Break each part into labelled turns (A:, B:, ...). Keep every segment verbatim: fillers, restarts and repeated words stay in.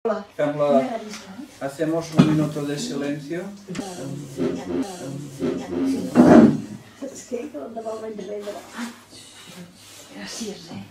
A: Hacemos un minuto de silencio.
B: Gràcies, eh?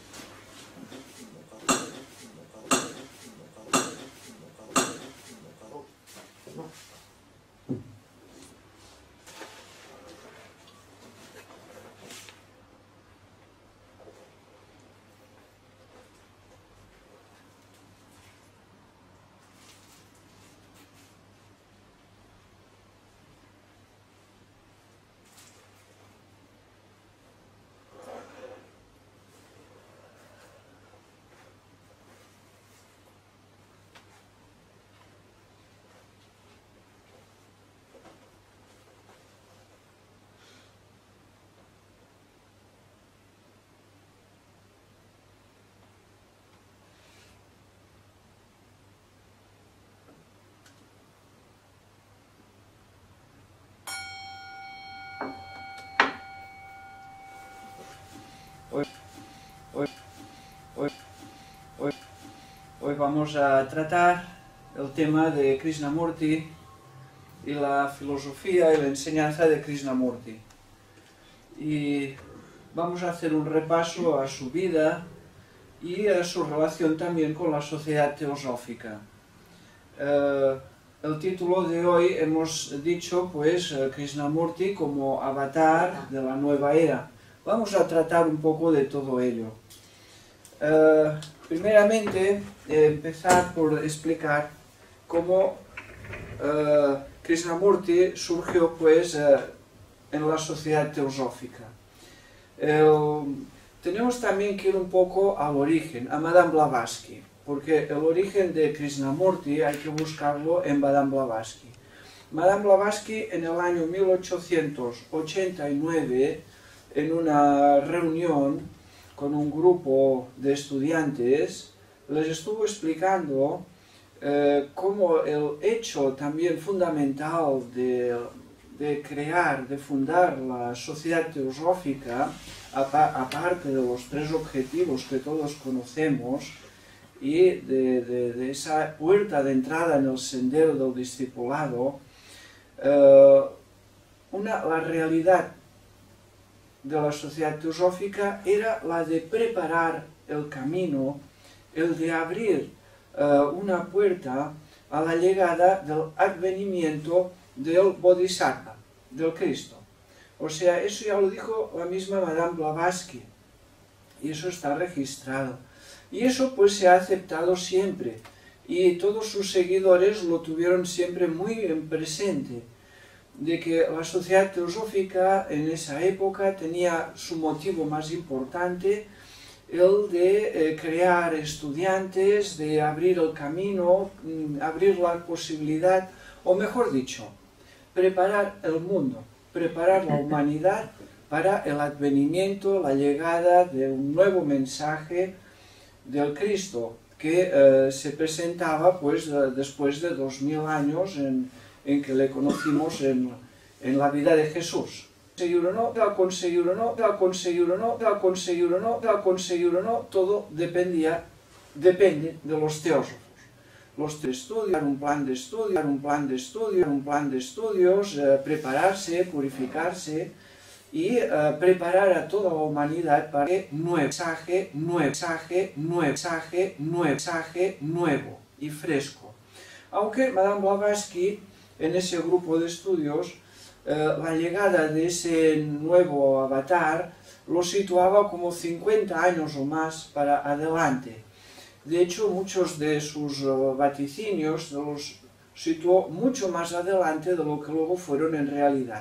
A: Hoy, hoy, hoy, hoy, hoy vamos a tratar el tema de Krishnamurti y la filosofía y la enseñanza de Krishnamurti. Y vamos a hacer un repaso a su vida y a su relación también con la sociedad teosófica. Uh, el título de hoy hemos dicho pues Krishnamurti como avatar de la nueva era. Vamos a tratar un poco de todo ello. Uh, primeramente, eh, empezar por explicar cómo uh, Krishnamurti surgió pues, uh, en la sociedad teosófica. Uh, tenemos también que ir un poco al origen, a Madame Blavatsky, porque el origen de Krishnamurti hay que buscarlo en Madame Blavatsky. Madame Blavatsky en el año mil ochocientos ochenta y nueve, en una reunión con un grupo de estudiantes, les estuvo explicando eh, cómo el hecho también fundamental de, de crear, de fundar la sociedad teosófica, aparte de los tres objetivos que todos conocemos, y de, de, de esa puerta de entrada en el sendero del discipulado, eh, una, la realidad de la sociedad teosófica era la de preparar el camino, el de abrir uh, una puerta a la llegada del advenimiento del Bodhisattva, del Cristo. O sea, eso ya lo dijo la misma Madame Blavatsky, y eso está registrado. Y eso pues se ha aceptado siempre, y todos sus seguidores lo tuvieron siempre muy en presente, de que la sociedad teosófica en esa época tenía su motivo más importante, el de eh, crear estudiantes, de abrir el camino, mm, abrir la posibilidad, o mejor dicho, preparar el mundo, preparar la humanidad para el advenimiento, la llegada de un nuevo mensaje del Cristo, que eh, se presentaba pues, de, después de dos mil años en en que le conocimos en, en la vida de Jesús. Conseguir o no, al conseguir o no, al conseguir o no, al conseguir o no, al conseguir o no, todo dependía, depende de los teósofos. Los de estudiar un plan de estudio, un plan de estudio, un plan de estudios, eh, prepararse, purificarse y eh, preparar a toda la humanidad para que nuevo mensaje, nuevo mensaje, nuevo mensaje, nuevo mensaje, nuevo y fresco. Aunque Madame Blavatsky, en ese grupo de estudios, eh, la llegada de ese nuevo avatar lo situaba como cincuenta años o más para adelante. De hecho, muchos de sus uh, vaticinios los situó mucho más adelante de lo que luego fueron en realidad.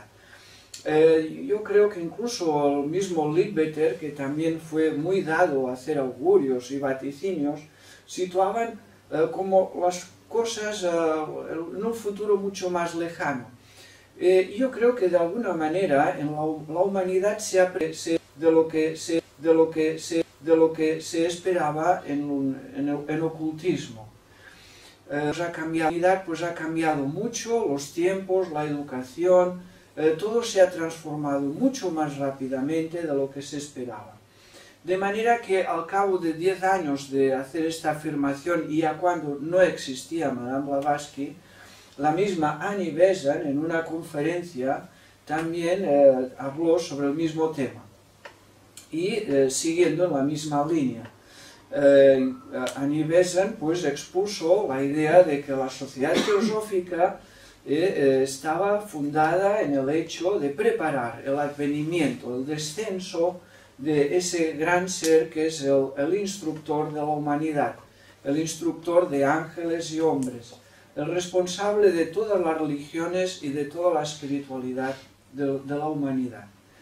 A: Eh, yo creo que incluso el mismo Leadbeater, que también fue muy dado a hacer augurios y vaticinios, situaban eh, como las cosas uh, en un futuro mucho más lejano. Eh, yo creo que de alguna manera en la, la humanidad se aprende de lo que se, de lo que se, de lo que se esperaba en, un, en, el, en ocultismo. Eh, pues ha cambiado, pues ha cambiado mucho los tiempos, la educación, eh, todo se ha transformado mucho más rápidamente de lo que se esperaba. De manera que al cabo de diez años de hacer esta afirmación, y ya cuando no existía Madame Blavatsky, la misma Annie Besant en una conferencia también eh, habló sobre el mismo tema. Y eh, siguiendo en la misma línea, eh, Annie Besant pues expuso la idea de que la sociedad teosófica eh, eh, estaba fundada en el hecho de preparar el advenimiento, el descenso de ese gran ser que es el, el instructor de la humanidad, el instructor de ángeles y hombres, el responsable de todas las religiones y de toda la espiritualidad de, de la humanidad.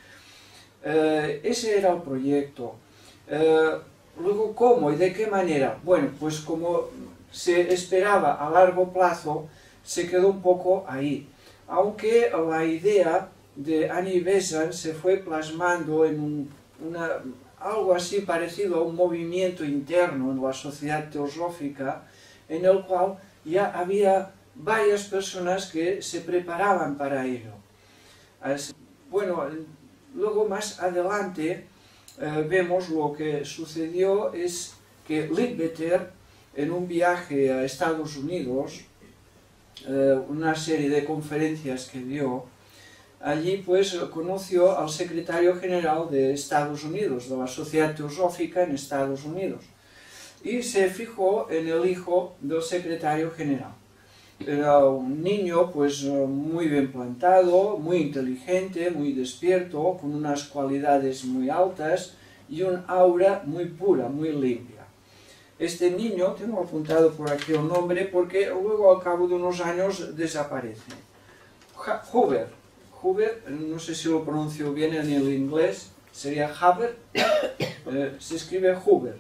A: Eh, ese era el proyecto. Eh, luego, ¿cómo y de qué manera? Bueno, pues como se esperaba a largo plazo, se quedó un poco ahí. Aunque la idea de Annie Besant se fue plasmando en un, una, algo así parecido a un movimiento interno en la sociedad teosófica, en el cual ya había varias personas que se preparaban para ello. Bueno, luego más adelante eh, vemos lo que sucedió es que Leadbeater, en un viaje a Estados Unidos, eh, una serie de conferencias que dio, allí pues conoció al secretario general de Estados Unidos, de la Sociedad Teosófica en Estados Unidos, y se fijó en el hijo del secretario general. Era un niño pues muy bien plantado, muy inteligente, muy despierto, con unas cualidades muy altas y un aura muy pura, muy limpia. Este niño, tengo apuntado por aquí el nombre porque luego al cabo de unos años desaparece. Hoover, Hoover, no sé si lo pronuncio bien en el inglés, sería Haber, eh, se escribe Hoover,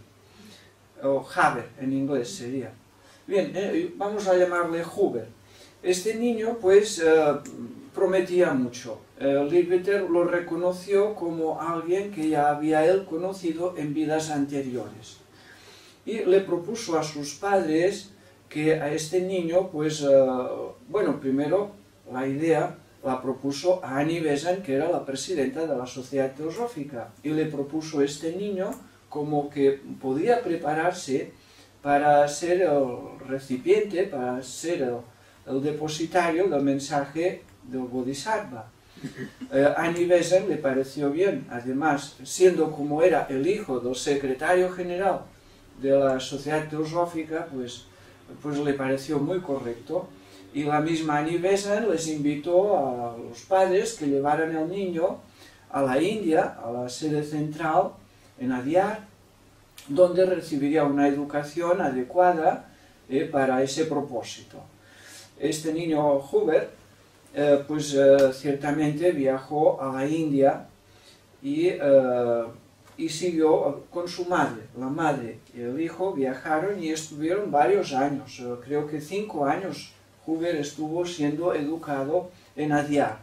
A: o Haber en inglés sería. Bien, eh, vamos a llamarle Hoover. Este niño pues eh, prometía mucho. Eh, Leadbeater lo reconoció como alguien que ya había él conocido en vidas anteriores. Y le propuso a sus padres que a este niño, pues, eh, bueno, primero la idea la propuso a Annie Besant, que era la presidenta de la Sociedad Teosófica, y le propuso a este niño como que podía prepararse para ser el recipiente, para ser el, el depositario del mensaje del Bodhisattva. Eh, Annie Besant le pareció bien, además, siendo como era el hijo del secretario general de la Sociedad Teosófica, pues, pues le pareció muy correcto. Y la misma Annie Besant les invitó a los padres que llevaran al niño a la India, a la sede central, en Adyar, donde recibiría una educación adecuada eh, para ese propósito. Este niño Hoover, eh, pues eh, ciertamente viajó a la India y, eh, y siguió con su madre. La madre y el hijo viajaron y estuvieron varios años, eh, creo que cinco años Hoover estuvo siendo educado en Adyar.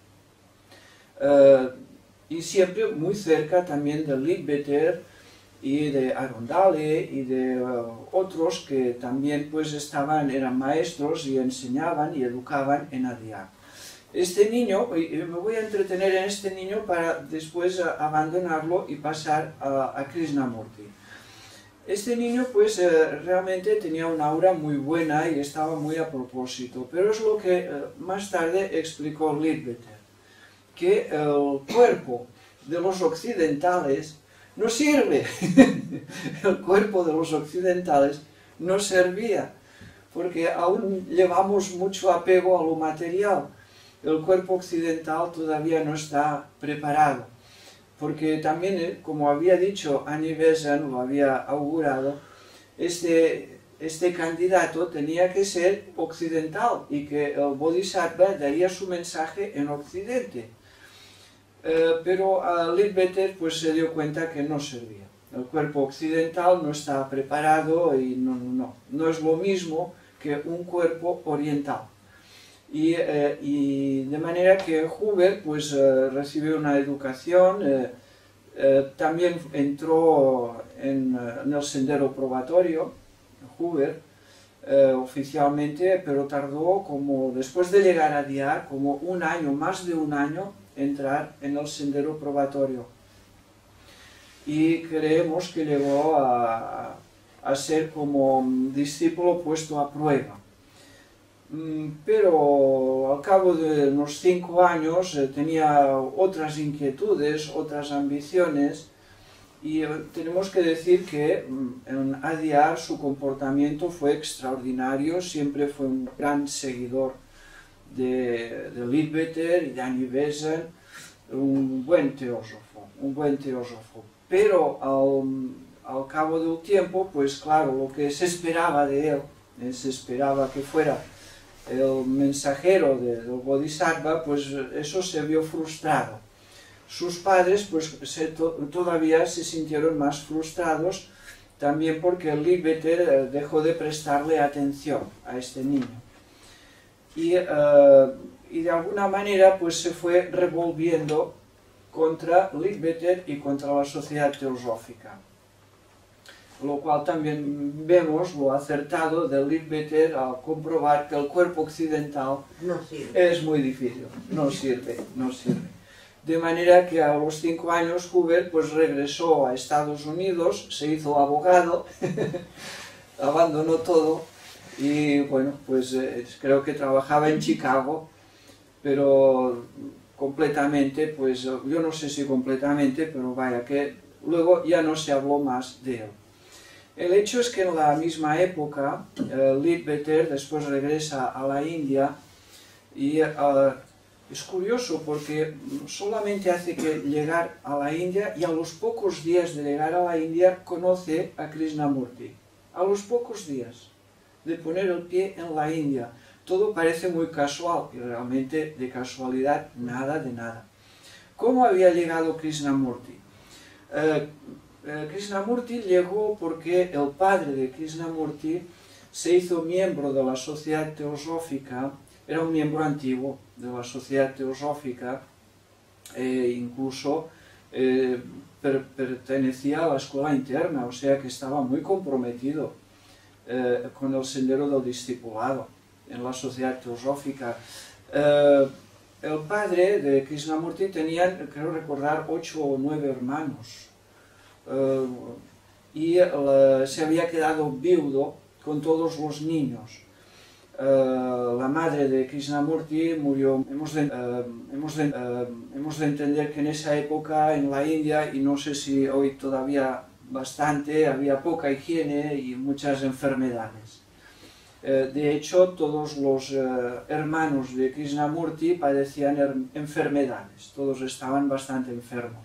A: Eh, y siempre muy cerca también de Leadbeater y de Arundale y de uh, otros que también pues estaban, eran maestros y enseñaban y educaban en Adyar. Este niño, y me voy a entretener en este niño para después uh, abandonarlo y pasar uh, a Krishnamurti. Este niño pues eh, realmente tenía una aura muy buena y estaba muy a propósito, pero es lo que eh, más tarde explicó Leadbeater, que el cuerpo de los occidentales no sirve. El cuerpo de los occidentales no servía, porque aún llevamos mucho apego a lo material. El cuerpo occidental todavía no está preparado, porque también, como había dicho Annie Besant, lo había augurado, este, este candidato tenía que ser occidental y que el Bodhisattva daría su mensaje en Occidente. Eh, pero a Leadbeater pues se dio cuenta que no servía. El cuerpo occidental no está preparado y no, no, no es lo mismo que un cuerpo oriental. Y, eh, y de manera que Hoover pues eh, recibió una educación, eh, eh, también entró en, en el sendero probatorio, Hoover, eh, oficialmente, pero tardó como, después de llegar a Adyar, como un año, más de un año, entrar en el sendero probatorio. y creemos que llegó a, a ser como discípulo puesto a prueba. Pero al cabo de unos cinco años eh, tenía otras inquietudes, otras ambiciones, y tenemos que decir que en Adyar su comportamiento fue extraordinario, siempre fue un gran seguidor de, de Leadbeater y de Annie Besant, un buen teósofo, un buen teósofo. Pero al, al cabo del tiempo, pues claro, lo que se esperaba de él, eh, se esperaba que fuera el mensajero de, del Bodhisattva, pues eso se vio frustrado. Sus padres pues se, to, todavía se sintieron más frustrados, también porque el Leadbeater dejó de prestarle atención a este niño. Y, uh, y de alguna manera pues se fue revolviendo contra Leadbeater y contra la sociedad teosófica. Lo cual también vemos lo acertado de Leadbeater al comprobar que el cuerpo occidental
C: no sirve.
A: Es muy difícil, no sirve, no sirve. De manera que a los cinco años Hubert pues regresó a Estados Unidos, se hizo abogado, abandonó todo y bueno, pues eh, creo que trabajaba en Chicago, pero completamente, pues yo no sé si completamente, pero vaya que luego ya no se habló más de él. El hecho es que en la misma época, eh, Leadbeater después regresa a la India y uh, es curioso porque solamente hace que llegar a la India y a los pocos días de llegar a la India conoce a Krishnamurti. A los pocos días de poner el pie en la India. Todo parece muy casual y realmente de casualidad nada de nada. ¿Cómo había llegado Krishnamurti? Eh, eh, Krishnamurti llegó porque el padre de Krishnamurti se hizo miembro de la Sociedad Teosófica, era un miembro antiguo de la Sociedad Teosófica, e incluso eh, per, pertenecía a la escuela interna, o sea que estaba muy comprometido eh, con el sendero del discipulado en la Sociedad Teosófica. Eh, el padre de Krishnamurti tenía, creo recordar, ocho o nueve hermanos, eh, y eh, se había quedado viudo con todos los niños. Uh, la madre de Krishnamurti murió. Hemos de, uh, hemos, de, uh, hemos de entender que en esa época en la India, y no sé si hoy todavía bastante, había poca higiene y muchas enfermedades. Uh, de hecho, todos los uh, hermanos de Krishnamurti padecían enfermedades, todos estaban bastante enfermos.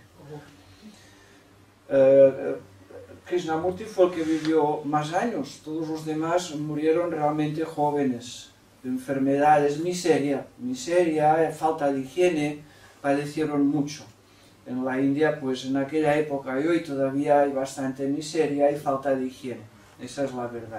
A: Uh, Krishnamurti fue el que vivió más años, todos los demás murieron realmente jóvenes, de enfermedades, miseria, miseria, falta de higiene, padecieron mucho. En la India, pues en aquella época y hoy todavía hay bastante miseria y falta de higiene, esa es la verdad.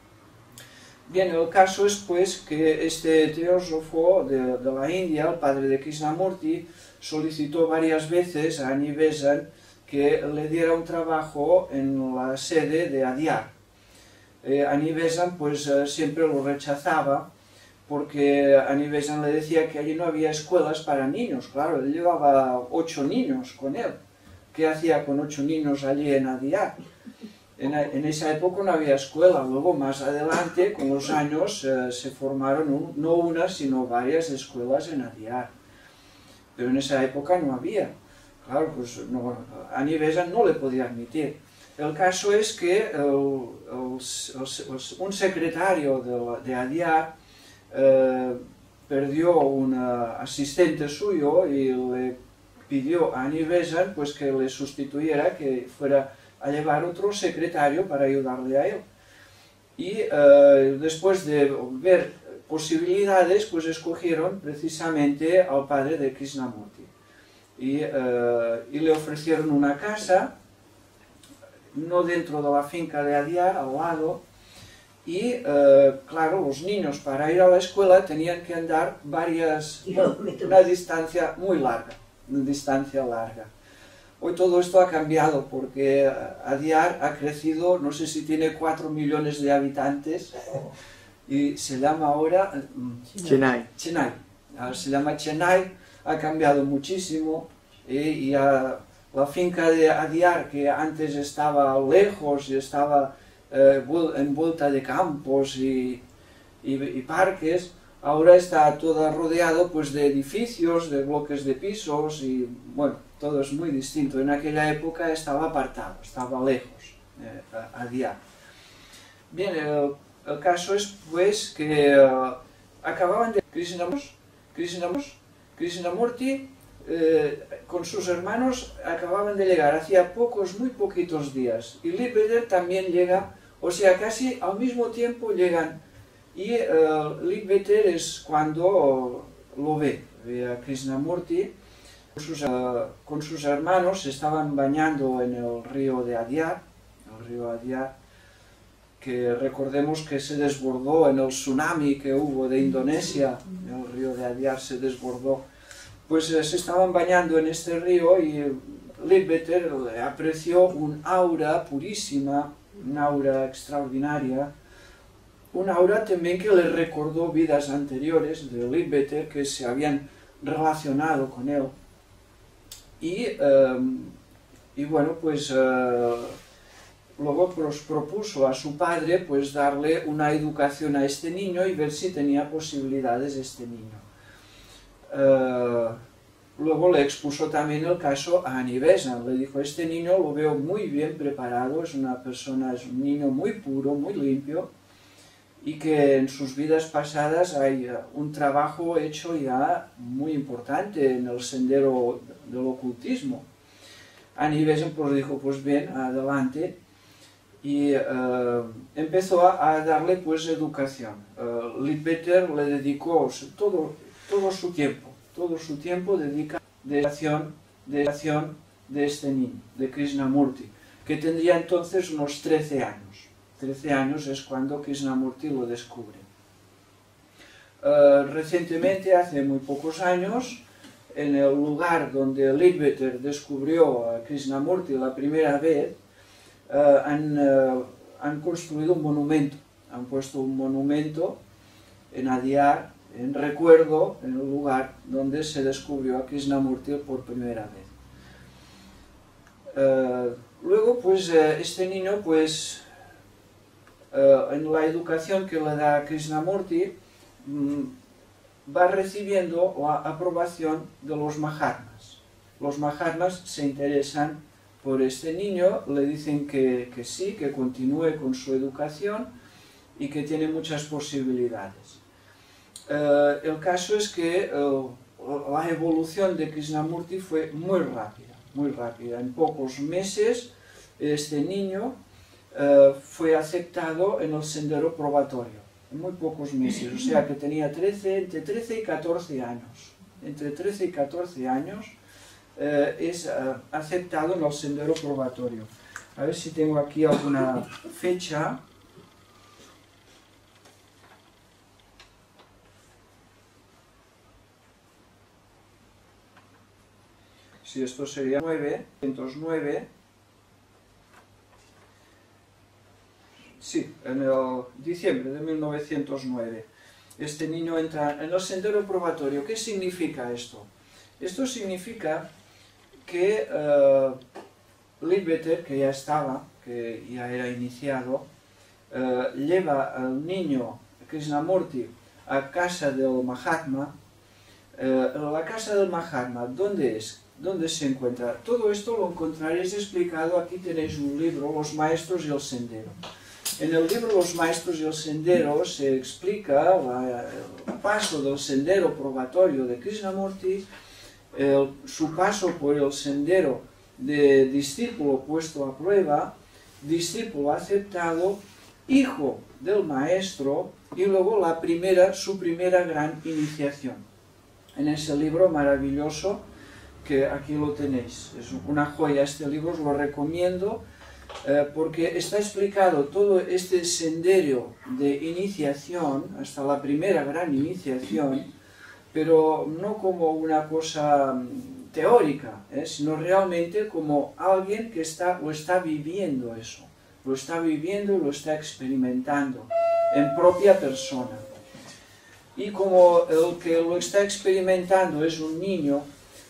A: Bien, el caso es pues que este teósofo de, de la India, el padre de Krishnamurti, solicitó varias veces a Annie Besant que le diera un trabajo en la sede de Adyar. Eh, Annie Besant pues eh, siempre lo rechazaba porque Annie Besant le decía que allí no había escuelas para niños. Claro, él llevaba ocho niños con él. ¿Qué hacía con ocho niños allí en Adyar? En, en esa época no había escuela. Luego, más adelante, con los años, eh, se formaron un, no una, sino varias escuelas en Adyar. Pero en esa época no había. Claro, pues no, Annie Besant no le podía admitir. El caso es que el, el, el, un secretario de, de Adyar eh, perdió un asistente suyo y le pidió a Annie Besant pues, que le sustituyera, que fuera a llevar otro secretario para ayudarle a él. Y eh, después de ver posibilidades, pues escogieron precisamente al padre de Krishnamurti. Y, uh, y le ofrecieron una casa, no dentro de la finca de Adyar, al lado, y uh, claro, los niños para ir a la escuela tenían que andar varias, una distancia muy larga, una distancia larga. Hoy todo esto ha cambiado porque Adyar ha crecido, no sé si tiene cuatro millones de habitantes, y se llama ahora
D: Chennai.
A: Chennai. Se llama Chennai. Ha cambiado muchísimo y, y ha, la finca de Adiar, que antes estaba lejos y estaba eh, envuelta de campos y, y, y parques, ahora está toda rodeado pues, de edificios, de bloques de pisos y bueno, todo es muy distinto. En aquella época estaba apartado, estaba lejos, eh, Adiar. Bien, el, el caso es pues que uh, acababan de Krishnamurti, Krishnamurti, Krishnamurti eh, con sus hermanos acababan de llegar, hacía pocos, muy poquitos días, y Leadbeater también llega, o sea, casi al mismo tiempo llegan, y uh, Leadbeater es cuando lo ve, ve a Krishnamurti, con sus, uh, con sus hermanos se estaban bañando en el río de Adiar, el río Adiar, que recordemos que se desbordó en el tsunami que hubo de Indonesia, el río de Adiar se desbordó, pues eh, se estaban bañando en este río y Leadbeater apreció un aura purísima, un aura extraordinaria, un aura también que le recordó vidas anteriores de Leadbeater que se habían relacionado con él. Y, eh, y bueno, pues eh, luego pues, propuso a su padre pues darle una educación a este niño y ver si tenía posibilidades este niño. Uh, luego le expuso también el caso a Annie Besant, le dijo, este niño lo veo muy bien preparado, es una persona, es un niño muy puro, muy limpio, y que en sus vidas pasadas hay un trabajo hecho ya muy importante en el sendero del ocultismo. Annie Besant pues dijo, pues bien, adelante, y uh, empezó a, a darle pues educación. Uh, Leadbeater le dedicó todo, todo su tiempo, todo su tiempo dedica a la educación de, educación de este niño, de Krishnamurti, que tendría entonces unos trece años. trece años es cuando Krishnamurti lo descubre. Uh, recientemente, hace muy pocos años, en el lugar donde Leadbeater descubrió a Krishnamurti la primera vez, Uh, han, uh, han construido un monumento, han puesto un monumento en Adiar, en recuerdo, en el lugar donde se descubrió a Krishnamurti por primera vez. Uh, luego, pues, uh, este niño, pues, uh, en la educación que le da Krishnamurti, um, va recibiendo la aprobación de los Mahatmas. Los Mahatmas se interesan por este niño, le dicen que, que sí, que continúe con su educación y que tiene muchas posibilidades. Uh, el caso es que uh, la evolución de Krishnamurti fue muy rápida, muy rápida. En pocos meses este niño uh, fue aceptado en el sendero probatorio, en muy pocos meses, o sea que tenía trece, entre trece y catorce años. Entre trece y catorce años Eh, es uh, aceptado en el sendero probatorio. A ver si tengo aquí alguna fecha. Si esto sería nueve, nueve. Sí, en el diciembre de mil novecientos nueve. Este niño entra en el sendero probatorio. ¿Qué significa esto? Esto significa que uh, Leadbeater, que ya estaba, que ya era iniciado, uh, lleva al niño Krishnamurti a casa del Mahatma. Uh, la casa del Mahatma, ¿dónde es? ¿Dónde se encuentra? Todo esto lo encontraréis explicado, aquí tenéis un libro, Los Maestros y el Sendero. En el libro Los Maestros y el Sendero se explica la, el paso del sendero probatorio de Krishnamurti, El, su paso por el sendero de discípulo puesto a prueba, discípulo aceptado, hijo del maestro y luego la primera, su primera gran iniciación. En ese libro maravilloso que aquí lo tenéis, es una joya este libro, os lo recomiendo eh, porque está explicado todo este sendero de iniciación hasta la primera gran iniciación, pero no como una cosa teórica, ¿eh? sino realmente como alguien que está, lo está viviendo eso, lo está viviendo y lo está experimentando en propia persona. Y como el que lo está experimentando es un niño,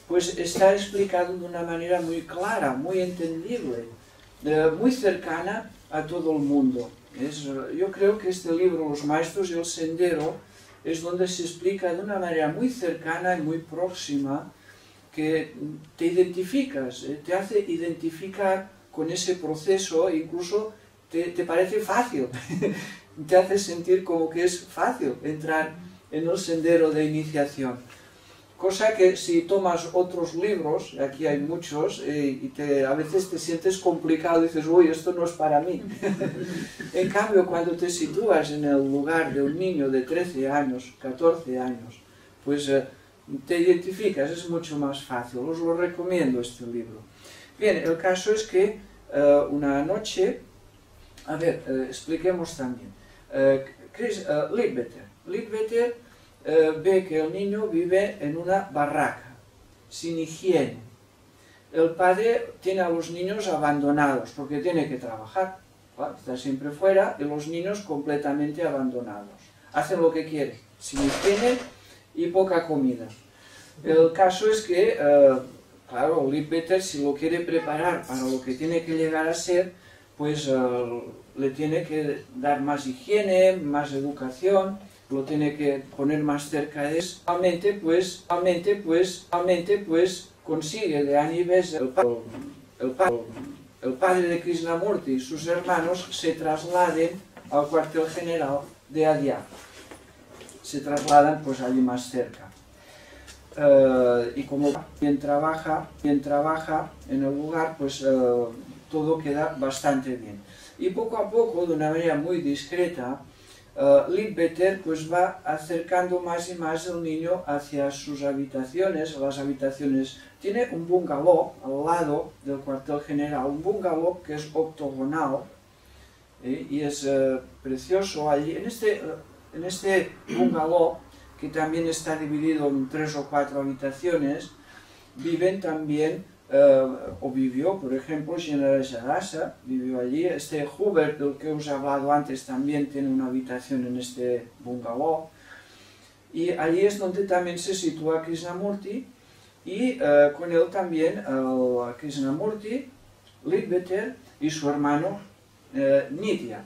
A: pues está explicado de una manera muy clara, muy entendible, eh, muy cercana a todo el mundo. Es, yo creo que este libro, Los Maestros y el Sendero, es donde se explica de una manera muy cercana y muy próxima, que te identificas, eh, te hace identificar con ese proceso, incluso te, te parece fácil, te hace sentir como que es fácil entrar en el sendero de iniciación. Cosa que si tomas otros libros, aquí hay muchos, eh, y te, a veces te sientes complicado y dices, uy, esto no es para mí. En cambio, cuando te sitúas en el lugar de un niño de trece años, catorce años, pues eh, te identificas, es mucho más fácil. Os lo recomiendo este libro. Bien, el caso es que eh, una noche, a ver, eh, expliquemos también. Eh, Chris, eh, Leadbeater, Leadbeater eh, ve que el niño vive en una barraca, sin higiene. El padre tiene a los niños abandonados porque tiene que trabajar, ¿vale? Está siempre fuera, y los niños completamente abandonados. Hacen lo que quieren, sin higiene y poca comida. El caso es que, eh, claro, Leadbeater, si lo quiere preparar para lo que tiene que llegar a ser, pues eh, le tiene que dar más higiene, más educación, lo tiene que poner más cerca de eso. Realmente, pues, realmente, pues, realmente, pues, consigue de Anives el, el, el padre de Krishnamurti y sus hermanos se trasladen al cuartel general de Adyar. Se trasladan, pues, allí más cerca. Uh, y como quien trabaja, quien trabaja en el lugar, pues uh, todo queda bastante bien. Y poco a poco, de una manera muy discreta, uh, Leadbeater pues va acercando más y más el niño hacia sus habitaciones, las habitaciones. Tiene un bungalow al lado del cuartel general, un bungalow que es octogonal, ¿eh? Y es uh, precioso allí. En este, uh, en este bungalow, que también está dividido en tres o cuatro habitaciones, viven también, eh, o vivió, por ejemplo, General Jadasa, vivió allí. Este Hubert, del que os he hablado antes, también tiene una habitación en este bungalow. Y allí es donde también se sitúa Krishnamurti, y eh, con él también eh, Krishnamurti, Leadbeater y su hermano eh, Nitya.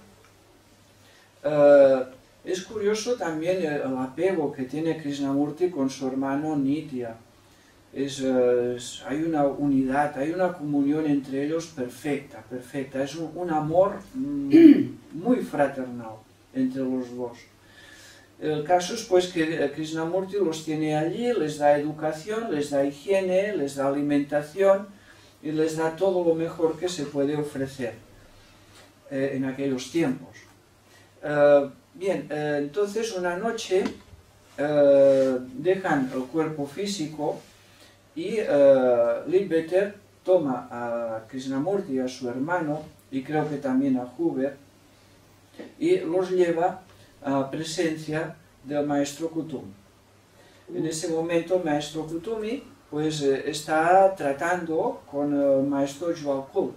A: Eh, Es curioso también el apego que tiene Krishnamurti con su hermano Nitya. Es, es, hay una unidad, hay una comunión entre ellos perfecta, perfecta. Es un, un amor mm, muy fraternal entre los dos. El caso es pues que Krishnamurti los tiene allí, les da educación, les da higiene, les da alimentación y les da todo lo mejor que se puede ofrecer eh, en aquellos tiempos. Uh, Bien, eh, entonces una noche eh, dejan el cuerpo físico y eh, Leadbeater toma a Krishnamurti y a su hermano, y creo que también a Hubert, y los lleva a presencia del maestro Kutumi. En ese momento el maestro Kutumi pues, eh, está tratando con el maestro Jwalkul.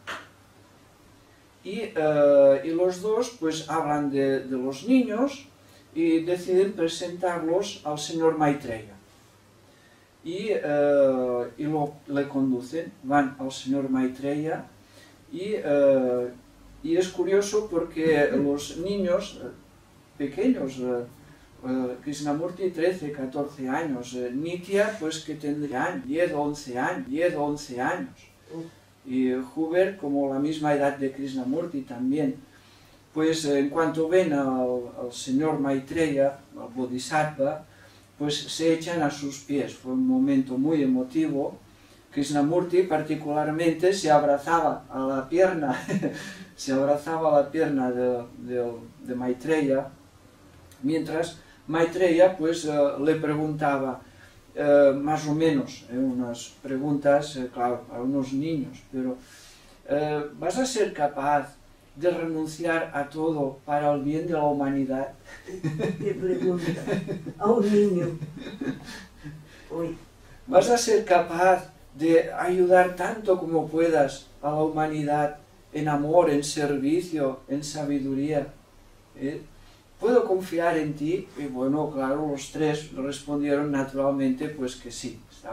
A: Y, uh, y los dos pues hablan de, de los niños y deciden presentarlos al señor Maitreya. Y, uh, y lo, le conducen, van al señor Maitreya, y, uh, y es curioso porque los niños pequeños, uh, uh, Krishnamurti trece, catorce años, uh, Nitya pues que tendría diez o once años, diez o once años. Y Hubert, como la misma edad de Krishnamurti también, pues en cuanto ven al, al señor Maitreya, al Bodhisattva, pues se echan a sus pies. Fue un momento muy emotivo. Krishnamurti particularmente se abrazaba a la pierna, se abrazaba a la pierna de, de, de Maitreya, mientras Maitreya pues le preguntaba, Uh, más o menos, eh, unas preguntas, eh, claro, para unos niños, pero uh, ¿vas a ser capaz de renunciar a todo para el bien de la humanidad?
B: ¿Qué pregunta? A un niño. Uy.
A: ¿Vas a ser capaz de ayudar tanto como puedas a la humanidad en amor, en servicio, en sabiduría? ¿Eh? ¿Puedo confiar en ti? Y bueno, claro, los tres respondieron naturalmente pues que sí, estaban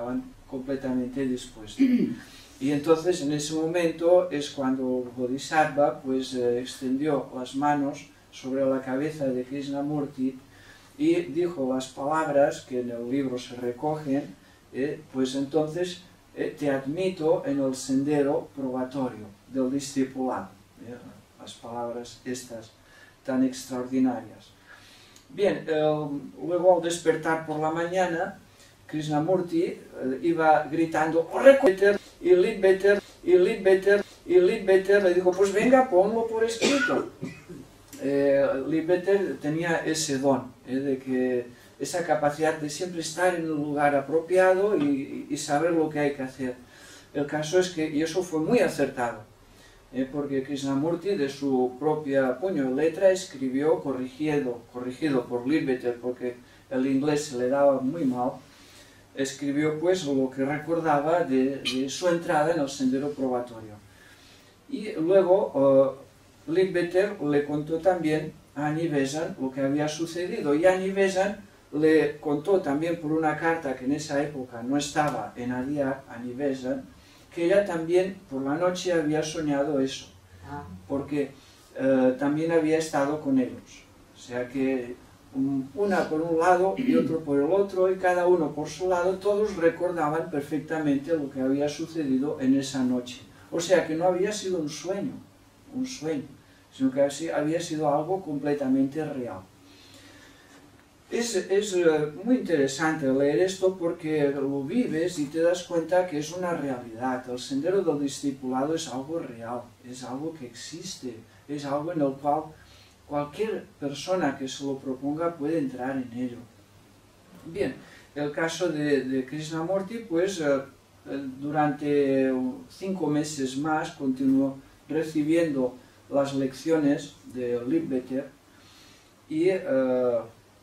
A: completamente dispuesto. Y entonces en ese momento es cuando Bodhisattva pues eh, extendió las manos sobre la cabeza de Krishnamurti y dijo las palabras que en el libro se recogen, eh, pues entonces eh, te admito en el sendero probatorio del discipulado. Eh, las palabras estas tan extraordinarias. Bien, eh, luego al despertar por la mañana, Krishnamurti eh, iba gritando, Better, y Lead Better, y Lead Better, y Lead Better, le dijo, pues venga, ponlo por escrito. Eh, Lead Better tenía ese don, eh, de que esa capacidad de siempre estar en el lugar apropiado y, y saber lo que hay que hacer. El caso es que, y eso fue muy acertado, eh, porque Krishnamurti de su propia puño y letra escribió corrigido, corrigido por Lead Better, porque el inglés se le daba muy mal, escribió pues lo que recordaba de, de su entrada en el sendero probatorio. Y luego uh, Lead Better le contó también a Annie Besant lo que había sucedido, y Annie Besant le contó también por una carta que en esa época no estaba en Adyar, Annie Besant, que ella también por la noche había soñado eso, porque uh, también había estado con ellos. O sea que una por un lado y otro por el otro, y cada uno por su lado, todos recordaban perfectamente lo que había sucedido en esa noche. O sea que no había sido un sueño, un sueño, sino que había sido algo completamente real. Es, es muy interesante leer esto porque lo vives y te das cuenta que es una realidad. El sendero del discipulado es algo real, es algo que existe, es algo en el cual cualquier persona que se lo proponga puede entrar en ello. Bien, el caso de, de Krishnamurti, pues eh, durante cinco meses más continuó recibiendo las lecciones de Lead Better y, eh,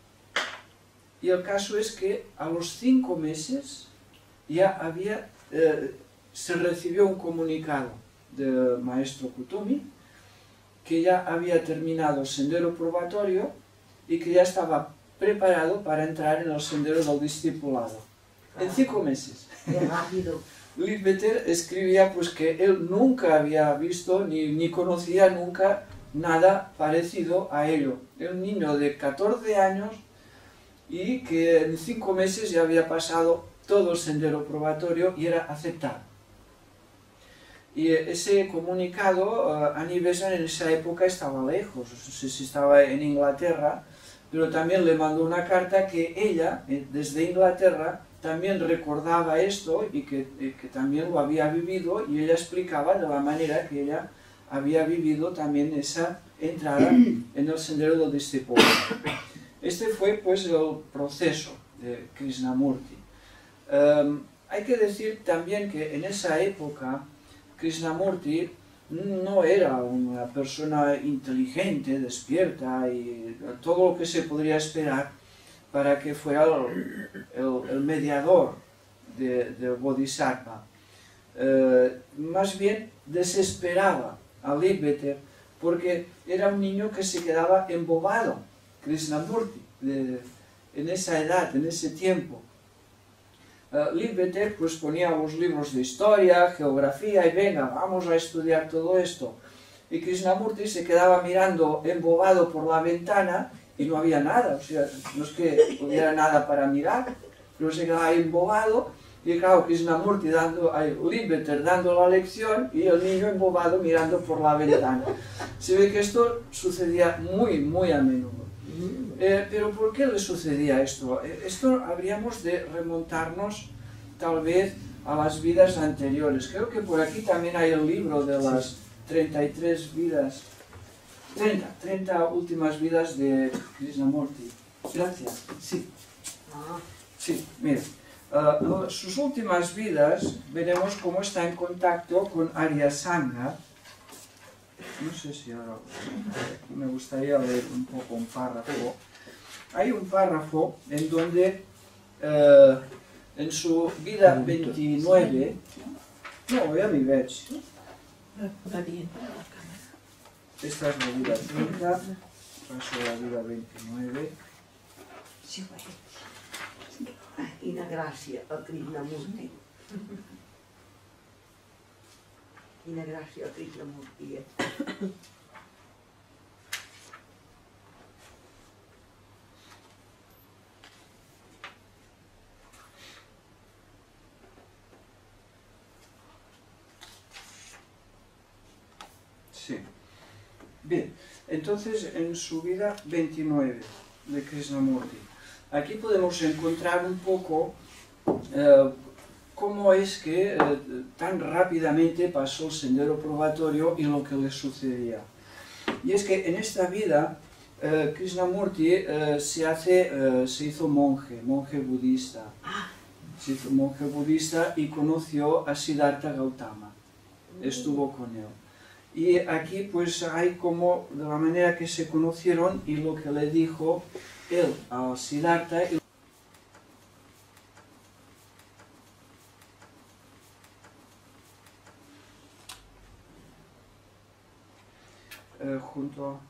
A: y el caso es que a los cinco meses ya había, eh, se recibió un comunicado del maestro Kuthumi que ya había terminado el sendero probatorio y que ya estaba preparado para entrar en el sendero del discipulado. En cinco meses.
B: Qué rápido.
A: Lead Better escribía pues que él nunca había visto ni, ni conocía nunca nada parecido a ello. Era un niño de catorce años y que en cinco meses ya había pasado todo el sendero probatorio y era aceptado. Y ese comunicado, uh, Annie Besant en esa época estaba lejos, no sé si estaba en Inglaterra, pero también le mandó una carta que ella, desde Inglaterra, también recordaba esto y que, y que también lo había vivido, y ella explicaba de la manera que ella había vivido también esa entrada en el sendero del discipulado. Este fue pues el proceso de Krishnamurti. Um, hay que decir también que en esa época Krishnamurti no era una persona inteligente, despierta y todo lo que se podría esperar para que fuera el, el, el mediador de, de Bodhisattva. Eh, más bien desesperaba a Lead Better porque era un niño que se quedaba embobado, Krishnamurti, de, en esa edad, en ese tiempo. Uh, Lead Better pues ponía los libros de historia, geografía y venga, vamos a estudiar todo esto. Y Krishnamurti se quedaba mirando embobado por la ventana y no había nada, o sea, no es que hubiera nada para mirar, pero se quedaba embobado y claro, Krishnamurti dando, ay, Lead Better dando la lección y el niño embobado mirando por la ventana. Se ve que esto sucedía muy, muy a menudo. Eh, pero ¿por qué le sucedía esto? Esto habríamos de remontarnos tal vez a las vidas anteriores. Creo que por aquí también hay el libro de las treinta y tres vidas, treinta, treinta últimas vidas de Krishnamurti. Gracias. Sí. Sí, mira. Uh, sus últimas vidas veremos cómo está en contacto con Arya Sangha. No sé si ahora aquí me gustaría leer un poco un párrafo. Hay un párrafo en donde eh, en su vida veintinueve, no, ya mi veig. Esta es la vida treinta, paso a la vida veintinueve.
B: Quina gràcia, el Krishnamurti. Quina gràcia, Krishnamurti.
A: Sí. Bien, entonces en su vida veintinueve de Krishnamurti. Aquí podemos encontrar un poco eh, cómo es que eh, tan rápidamente pasó el sendero probatorio y lo que le sucedía. Y es que en esta vida eh, Krishnamurti eh, se, hace, eh, se hizo monje, monje budista. Se hizo monje budista y conoció a Siddhartha Gautama. Estuvo con él. Y aquí pues hay como de la manera que se conocieron y lo que le dijo él a Siddhartha. Y eh, junto a...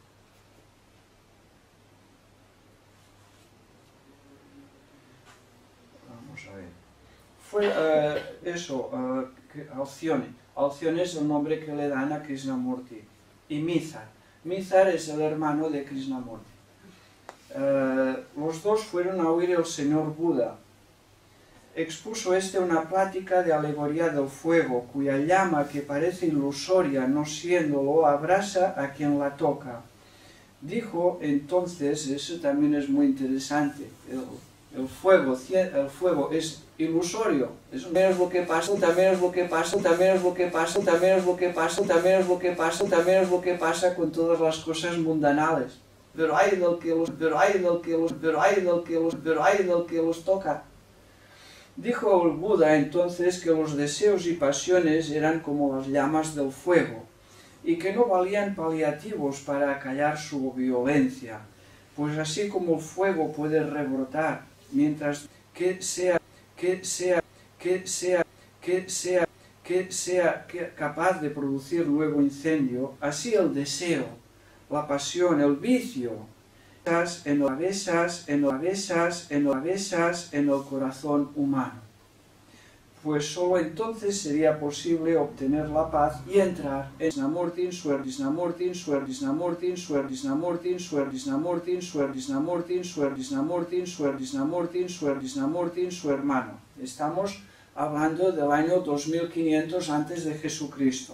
A: Vamos a ver. Fue eh, eso, eh, Alcyone. Alcyone es el nombre que le dan a Krishnamurti. Y Mithar. Mithar es el hermano de Krishnamurti. Eh, los dos fueron a oír el señor Buda. Expuso este una plática de alegoría del fuego, cuya llama, que parece ilusoria, no siéndolo, abrasa a quien la toca. Dijo entonces, eso también es muy interesante, el, el, fuego, el fuego es ilusorio, eso también es lo que pasa, también es lo que pasa, también es lo que pasa, también es lo que pasa, también es lo que pasa, también es lo que pasa con todas las cosas mundanales. Pero hay del que los, pero hay del que los, pero hay del que los, pero hay del que los toca. Dijo el Buda entonces que los deseos y pasiones eran como las llamas del fuego y que no valían paliativos para acallar su violencia, pues así como el fuego puede rebrotar, mientras que sea que sea, que sea, que sea, que sea capaz de producir luego incendio, así el deseo, la pasión, el vicio, en las cabezas, en las cabezas, en las cabezas, en el corazón humano. Pues solo entonces sería posible obtener la paz y entrar en Krishnamurti, Suer, Krishnamurti, Suer, Krishnamurti, Suer, Krishnamurti, Suer, Krishnamurti, Suer, Krishnamurti, Suer, Krishnamurti, Suer, Krishnamurti, Suer, Krishnamurti, su hermano. Estamos hablando del año dos mil quinientos antes de Jesucristo.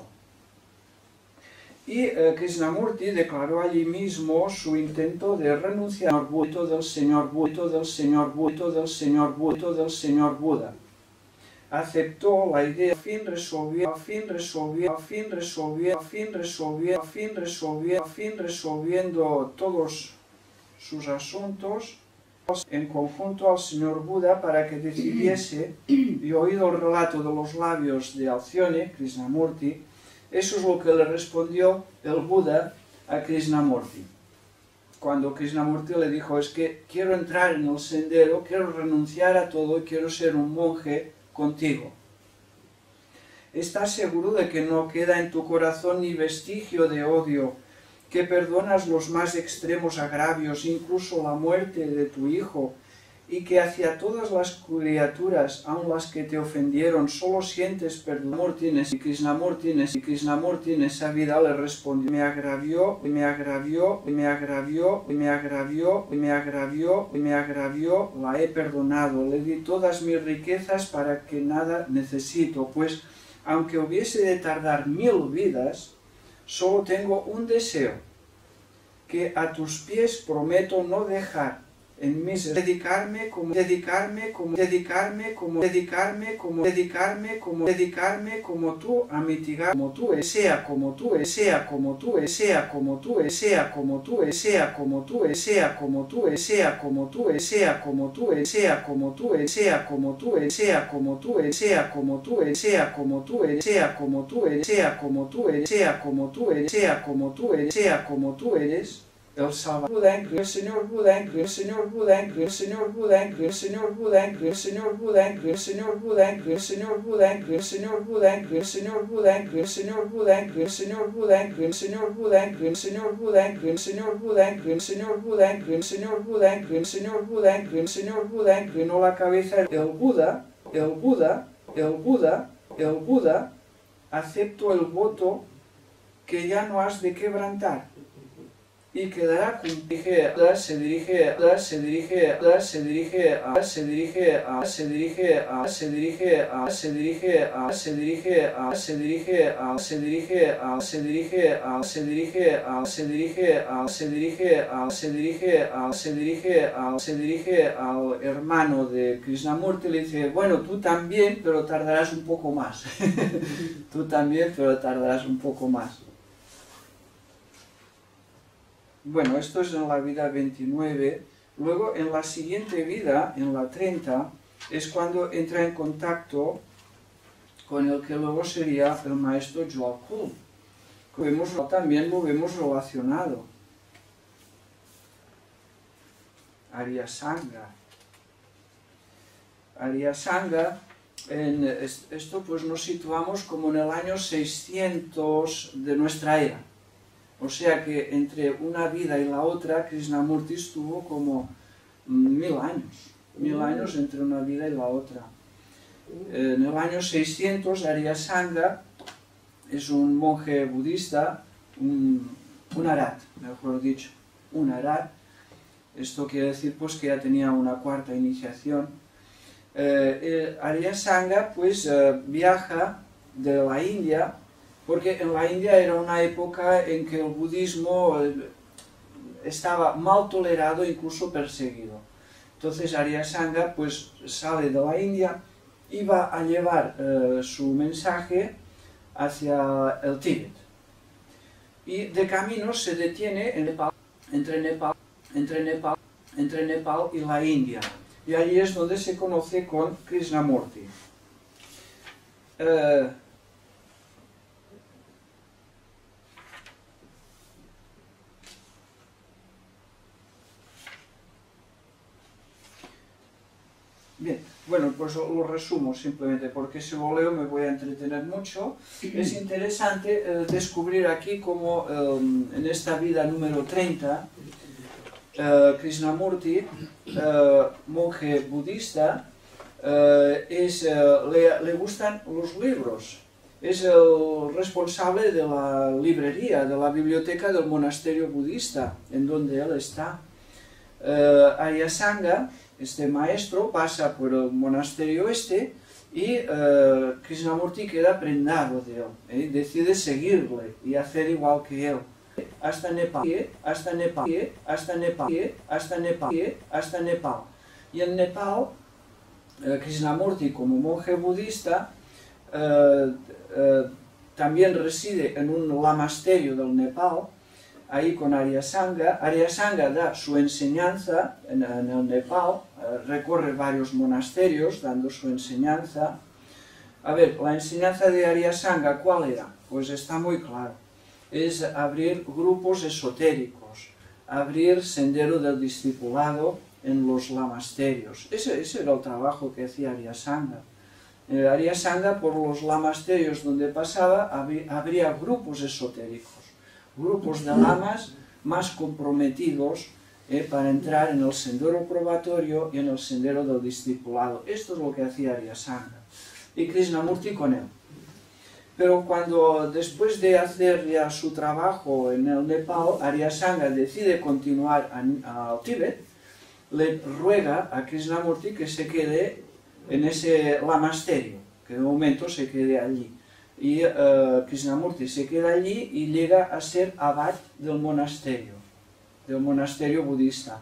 A: Y eh, Krishnamurti declaró allí mismo su intento de renunciar al Buda del Señor Buda, del Señor Buda, del Señor Buda, del Señor Buda. Aceptó la idea, al fin resolvió, al fin resolvió, al fin resolvió, al fin resolvió, al fin resolvió, al fin resolviendo todos sus asuntos en conjunto al Señor Buda para que decidiese, y oído el relato de los labios de Alcyone, Krishnamurti, eso es lo que le respondió el Buda a Krishnamurti. Cuando Krishnamurti le dijo, es que quiero entrar en el sendero, quiero renunciar a todo y quiero ser un monje contigo. ¿Estás seguro de que no queda en tu corazón ni vestigio de odio, que perdonas los más extremos agravios, incluso la muerte de tu hijo, y que hacia todas las criaturas, aun las que te ofendieron, solo sientes perdón? Y Krishnamurti y Krishnamurti en esa vida le respondió, me agravió, y me agravió, y me agravió, y me agravió, y me agravió, y me agravió, la he perdonado, le di todas mis riquezas para que nada necesito, pues aunque hubiese de tardar mil vidas, solo tengo un deseo, que a tus pies prometo no dejar en mis dedicarme como dedicarme como dedicarme como dedicarme como dedicarme como dedicarme como tú a mitigar como tú sea como tú sea como tú sea como tú sea como tú sea como tú sea como tú sea como tú sea como tú sea como tú sea como tú sea como tú sea como tú sea como tú sea como tú sea como tú sea como tú sea como tú sea como tú eres. El Salvador el Señor Buda, el Señor Buda, el Señor Buda, el Señor Buda, el Señor Buda, el Señor Buda, el Señor Buda, el Señor Buda, el Señor Buda, el Señor Buda, el Señor Buda, el Señor Buda, el Señor Buda, el Señor Buda, el Señor Buda, el Señor Buda, el Señor Buda, el Señor Buda, inclinó la cabeza el Buda, el Buda, el Buda, el Buda aceptó el voto que ya no has de quebrantar y quedará cumplido. Se dirige, se dirige, se dirige, se dirige, se dirige, se dirige, se dirige, se dirige, se dirige, se dirige, se dirige, se dirige, se dirige, se dirige, se dirige, se dirige, se dirige al hermano de Krishnamurti y le dice, bueno, tú también, pero tardarás un poco más. Tú también, pero tardarás un poco más. Bueno, esto es en la vida veintinueve. Luego, en la siguiente vida, en la treinta, es cuando entra en contacto con el que luego sería el maestro Jwalkul. También lo vemos relacionado. Aryasanga. Aryasanga, en esto pues nos situamos como en el año seiscientos de nuestra era. O sea que entre una vida y la otra, Krishnamurti estuvo como mil años. Mil años entre una vida y la otra. En el año seiscientos, Aryasanga es un monje budista, un, un arat, mejor dicho, un arat. Esto quiere decir pues que ya tenía una cuarta iniciación. Eh, Aryasanga pues eh, viaja de la India, porque en la India era una época en que el budismo estaba mal tolerado, incluso perseguido. Entonces Aryasanga pues sale de la India y va a llevar eh, su mensaje hacia el Tíbet. Y de camino se detiene en Nepal, entre, Nepal, entre, Nepal, entre Nepal y la India. Y allí es donde se conoce con Krishnamurti. Eh, Bien, bueno, pues lo resumo simplemente, porque si lo leo me voy a entretener mucho. Es interesante eh, descubrir aquí cómo eh, en esta vida número treinta, eh, Krishnamurti, eh, monje budista, eh, es, eh, le, le gustan los libros. Es el responsable de la librería, de la biblioteca del monasterio budista, en donde él está. Eh, Aryasanga, este maestro, pasa por el monasterio este y eh, Krishnamurti queda prendado de él, ¿eh? Decide seguirle y hacer igual que él. Hasta Nepal, hasta Nepal, hasta Nepal, hasta Nepal, hasta Nepal. Y en Nepal, eh, Krishnamurti, como monje budista, eh, eh, también reside en un lamasterio del Nepal, ahí con Aryasanga. Aryasanga da su enseñanza en, en el Nepal, eh, recorre varios monasterios dando su enseñanza. A ver, la enseñanza de Aryasanga, ¿cuál era? Pues está muy claro. Es abrir grupos esotéricos, abrir sendero del discipulado en los lamasterios. Ese, ese era el trabajo que hacía Aryasanga. Eh, Aryasanga, por los lamasterios donde pasaba, abría grupos esotéricos, grupos de lamas más comprometidos eh, para entrar en el sendero probatorio y en el sendero del discipulado. Esto es lo que hacía Aryasanga. Y Krishnamurti con él. Pero cuando, después de hacer ya su trabajo en el Nepal, Aryasanga decide continuar al Tíbet, le ruega a Krishnamurti que se quede en ese lamasterio, que de momento se quede allí. Y uh, Krishnamurti se queda allí y llega a ser abad del monasterio, del monasterio budista.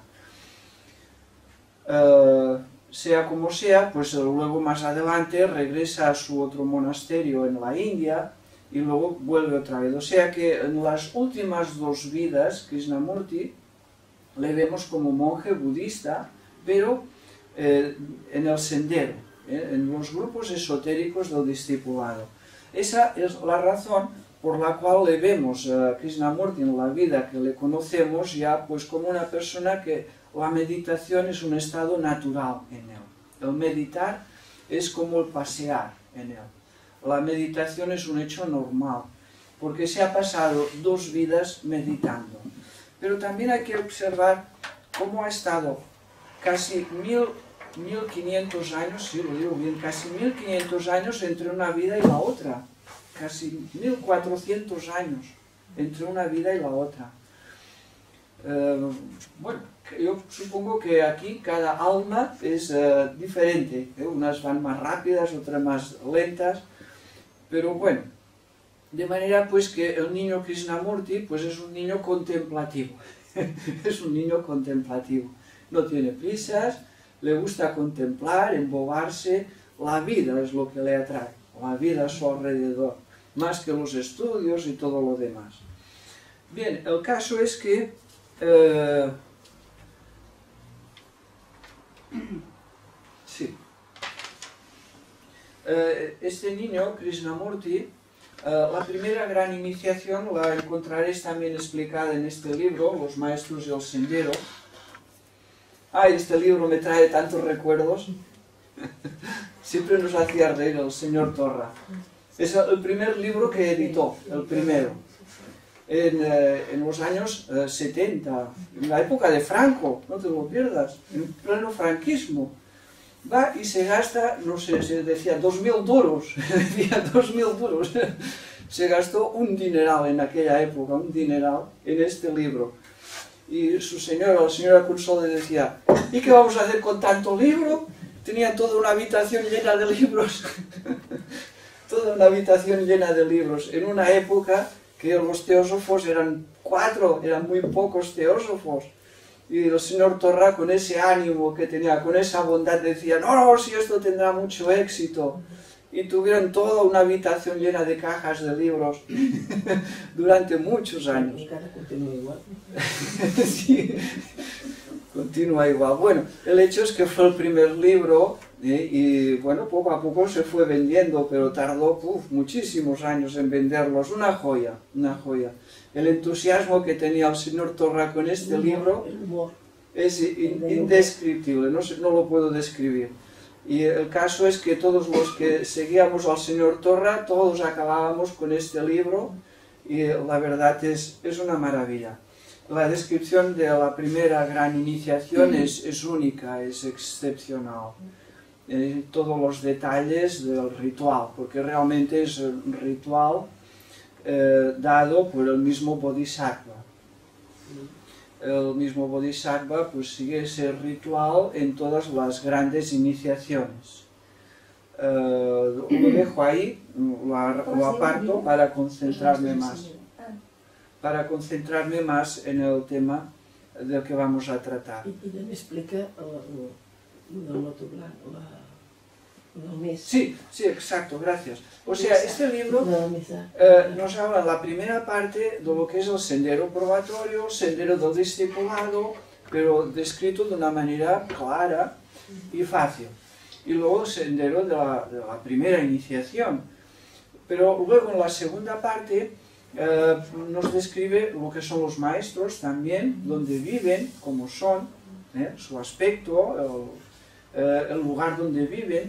A: Uh, sea como sea, pues luego más adelante regresa a su otro monasterio en la India y luego vuelve otra vez. O sea que en las últimas dos vidas, Krishnamurti le vemos como monje budista, pero eh, en el sendero, eh, en los grupos esotéricos del discipulado. Esa es la razón por la cual le vemos a Krishnamurti en la vida que le conocemos ya pues como una persona que la meditación es un estado natural en él. El meditar es como el pasear en él. La meditación es un hecho normal, porque se ha pasado dos vidas meditando. Pero también hay que observar cómo ha estado casi mil mil quinientos años, sí, lo digo bien, casi mil quinientos años entre una vida y la otra. Casi mil cuatrocientos años entre una vida y la otra. Uh, bueno, yo supongo que aquí cada alma es uh, diferente, ¿eh? Unas van más rápidas, otras más lentas, pero bueno, de manera pues que el niño Krishnamurti pues es un niño contemplativo, es un niño contemplativo, no tiene prisas, le gusta contemplar, embobarse, la vida es lo que le atrae, la vida a su alrededor, más que los estudios y todo lo demás. Bien, el caso es que Uh, sí. Uh, este niño, Krishnamurti, uh, la primera gran iniciación la encontraréis también explicada en este libro, Los Maestros y el Sendero. Ay, este libro me trae tantos recuerdos. Siempre nos hacía reír el señor Torra. Es el primer libro que editó, el primero. En, eh, en los años eh, setenta, en la época de Franco, no te lo pierdas, en pleno franquismo. Va y se gasta, no sé, se decía dos mil duros, decía dos mil duros. Se gastó un dineral en aquella época, un dineral en este libro. Y su señora, la señora Consol, le decía, ¿y qué vamos a hacer con tanto libro? Tenía toda una habitación llena de libros. Toda una habitación llena de libros, en una época que los teósofos eran cuatro, eran muy pocos teósofos. Y el señor Torra, con ese ánimo que tenía, con esa bondad, decía, no, no, si esto tendrá mucho éxito. Y tuvieron toda una habitación llena de cajas de libros durante muchos años.
B: Mi cara continúa igual.
A: Sí, continúa igual. Bueno, el hecho es que fue el primer libro, ¿eh? Y bueno, poco a poco se fue vendiendo, pero tardó uf, muchísimos años en venderlos. Una joya, una joya. El entusiasmo que tenía el señor Torra con este
B: el
A: libro
B: el humor.
A: es in, indescriptible, no, no lo puedo describir. Y el caso es que todos los que seguíamos al señor Torra, todos acabábamos con este libro, y la verdad es, es una maravilla. La descripción de la primera gran iniciación es, es única, es excepcional. Eh, todos los detalles del ritual, porque realmente es un ritual eh, dado por el mismo Bodhisattva. El mismo Bodhisattva pues sigue ese ritual en todas las grandes iniciaciones. Uh, lo dejo ahí, lo, lo aparto para concentrarme más, para concentrarme más en el tema del que vamos a tratar.
B: I, i també explica el, el del loto blanc, la, el mes.
A: Sí, sí, exacto, gracias. O sea, este libro
B: La mesa.
A: eh, nos habla en la primera parte de lo que es el sendero probatorio, sendero del discipulado, pero descrito de una manera clara y fácil. Y luego el sendero de la, de la primera iniciación. Pero luego en la segunda parte eh, nos describe lo que son los maestros también, donde viven, cómo son, eh, su aspecto, el, eh, el lugar donde viven,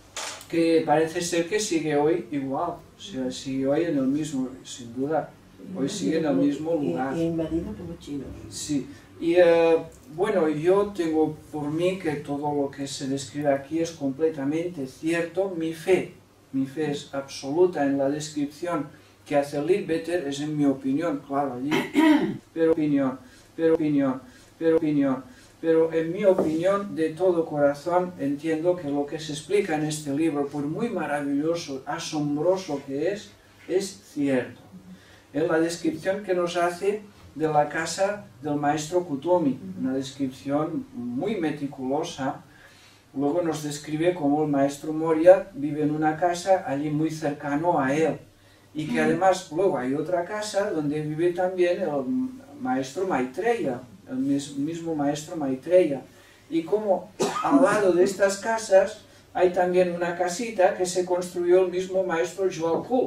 A: que parece ser que sigue hoy igual, o sea, sigue hoy en el mismo, sin duda, hoy sigue en el mismo lugar.
B: Y, y invadido por chinos.
A: Sí, y eh, bueno, yo tengo por mí que todo lo que se describe aquí es completamente cierto. Mi fe, mi fe es absoluta en la descripción que hace Leadbeater, es en mi opinión, claro, allí, pero opinión, pero opinión, pero opinión. Pero en mi opinión, de todo corazón, entiendo que lo que se explica en este libro, por muy maravilloso, asombroso que es, es cierto. En la descripción que nos hace de la casa del maestro Kutomi, una descripción muy meticulosa. Luego nos describe cómo el maestro Moria vive en una casa allí muy cercano a él. Y que además luego hay otra casa donde vive también el maestro Maitreya, el mismo maestro Maitreya, y como al lado de estas casas hay también una casita que se construyó el mismo maestro Joel Kuhl.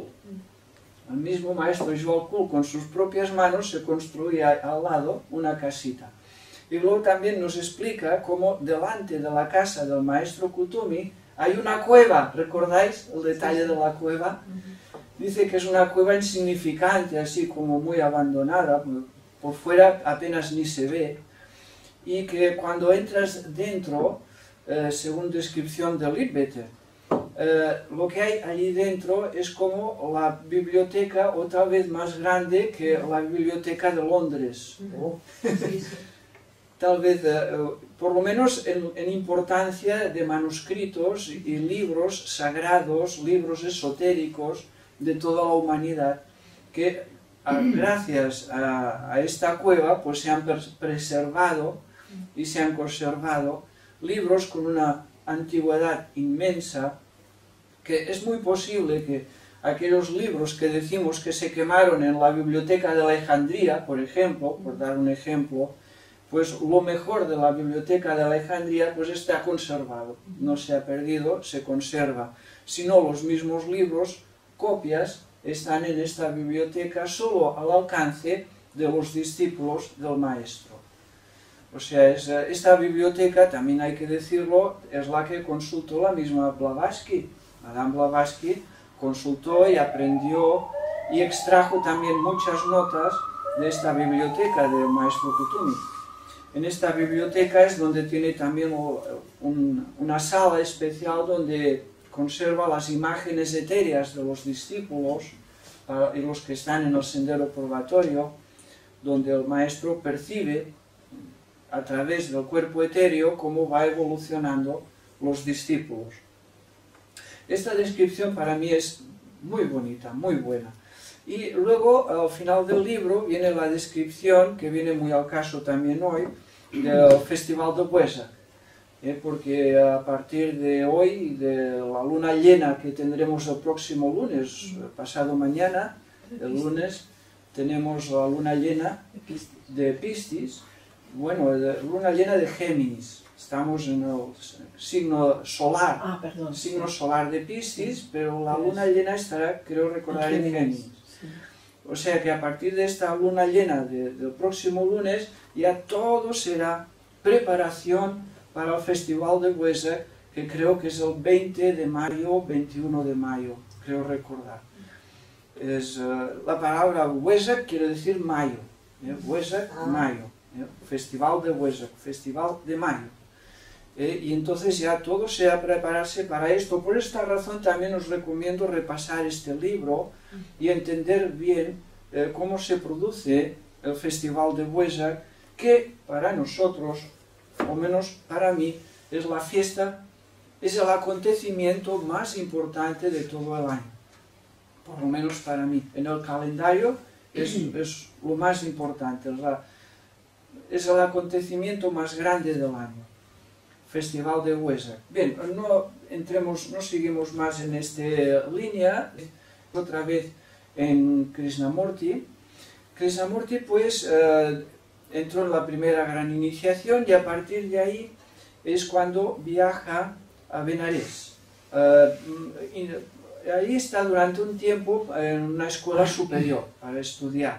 A: El mismo maestro Joel Kuhl con sus propias manos se construía al lado una casita. Y luego también nos explica cómo delante de la casa del maestro Kutomi hay una cueva, ¿recordáis el detalle de la cueva? Dice que es una cueva insignificante, así como muy abandonada, por fuera apenas ni se ve, y que cuando entras dentro eh, según descripción de Leadbeater. Eh, lo que hay allí dentro es como la biblioteca, o tal vez más grande que la biblioteca de Londres.
B: Oh. Sí, sí.
A: Tal vez, eh, por lo menos en, en importancia de manuscritos y libros sagrados, libros esotéricos de toda la humanidad, que a, gracias a, a esta cueva pues se han preservado y se han conservado libros con una antigüedad inmensa, que es muy posible que aquellos libros que decimos que se quemaron en la biblioteca de Alejandría, por ejemplo, por dar un ejemplo, pues lo mejor de la biblioteca de Alejandría pues está conservado, no se ha perdido, se conserva. Si no, los mismos libros, copias, están en esta biblioteca solo al alcance de los discípulos del maestro. O sea, es, esta biblioteca, también hay que decirlo, es la que consultó la misma Blavatsky. Madame Blavatsky consultó y aprendió y extrajo también muchas notas de esta biblioteca del maestro Kutumi. En esta biblioteca es donde tiene también un, una sala especial donde conserva las imágenes etéreas de los discípulos uh, y los que están en el sendero probatorio, donde el maestro percibe a través del cuerpo etéreo cómo va evolucionando los discípulos. Esta descripción para mí es muy bonita, muy buena. Y luego, al final del libro, viene la descripción, que viene muy al caso también hoy, del Festival de Wesak, ¿eh? Porque a partir de hoy, de la luna llena que tendremos el próximo lunes, pasado mañana, el lunes, tenemos la luna llena de Piscis, bueno, de luna llena de Géminis. Estamos en el signo solar,
B: ah, perdón,
A: signo
B: sí.
A: solar de Piscis, pero la luna llena estará, creo recordar, en Géminis.
B: Sí.
A: O sea que a partir de esta luna llena de, del próximo lunes, ya todo será preparación para el Festival de Wesak, que creo que es el veinte de mayo, veintiuno de mayo, creo recordar. Es, uh, la palabra Wesak quiere decir mayo, ¿eh? Wesak, ah. mayo, ¿eh? Festival de Wesak, Festival de mayo. ¿Eh? Y entonces ya todo será prepararse para esto. Por esta razón también os recomiendo repasar este libro y entender bien eh, cómo se produce el Festival de Wesak, que para nosotros, o menos para mí, es la fiesta, es el acontecimiento más importante de todo el año. Por lo menos para mí. En el calendario es, es lo más importante, es, la, es el acontecimiento más grande del año. Festival de Wesak. Bien, no entremos, no seguimos más en esta línea, otra vez en Krishnamurti. Krishnamurti pues eh, entró en la primera gran iniciación y a partir de ahí es cuando viaja a Benares. Eh, ahí está durante un tiempo en una escuela superior para estudiar.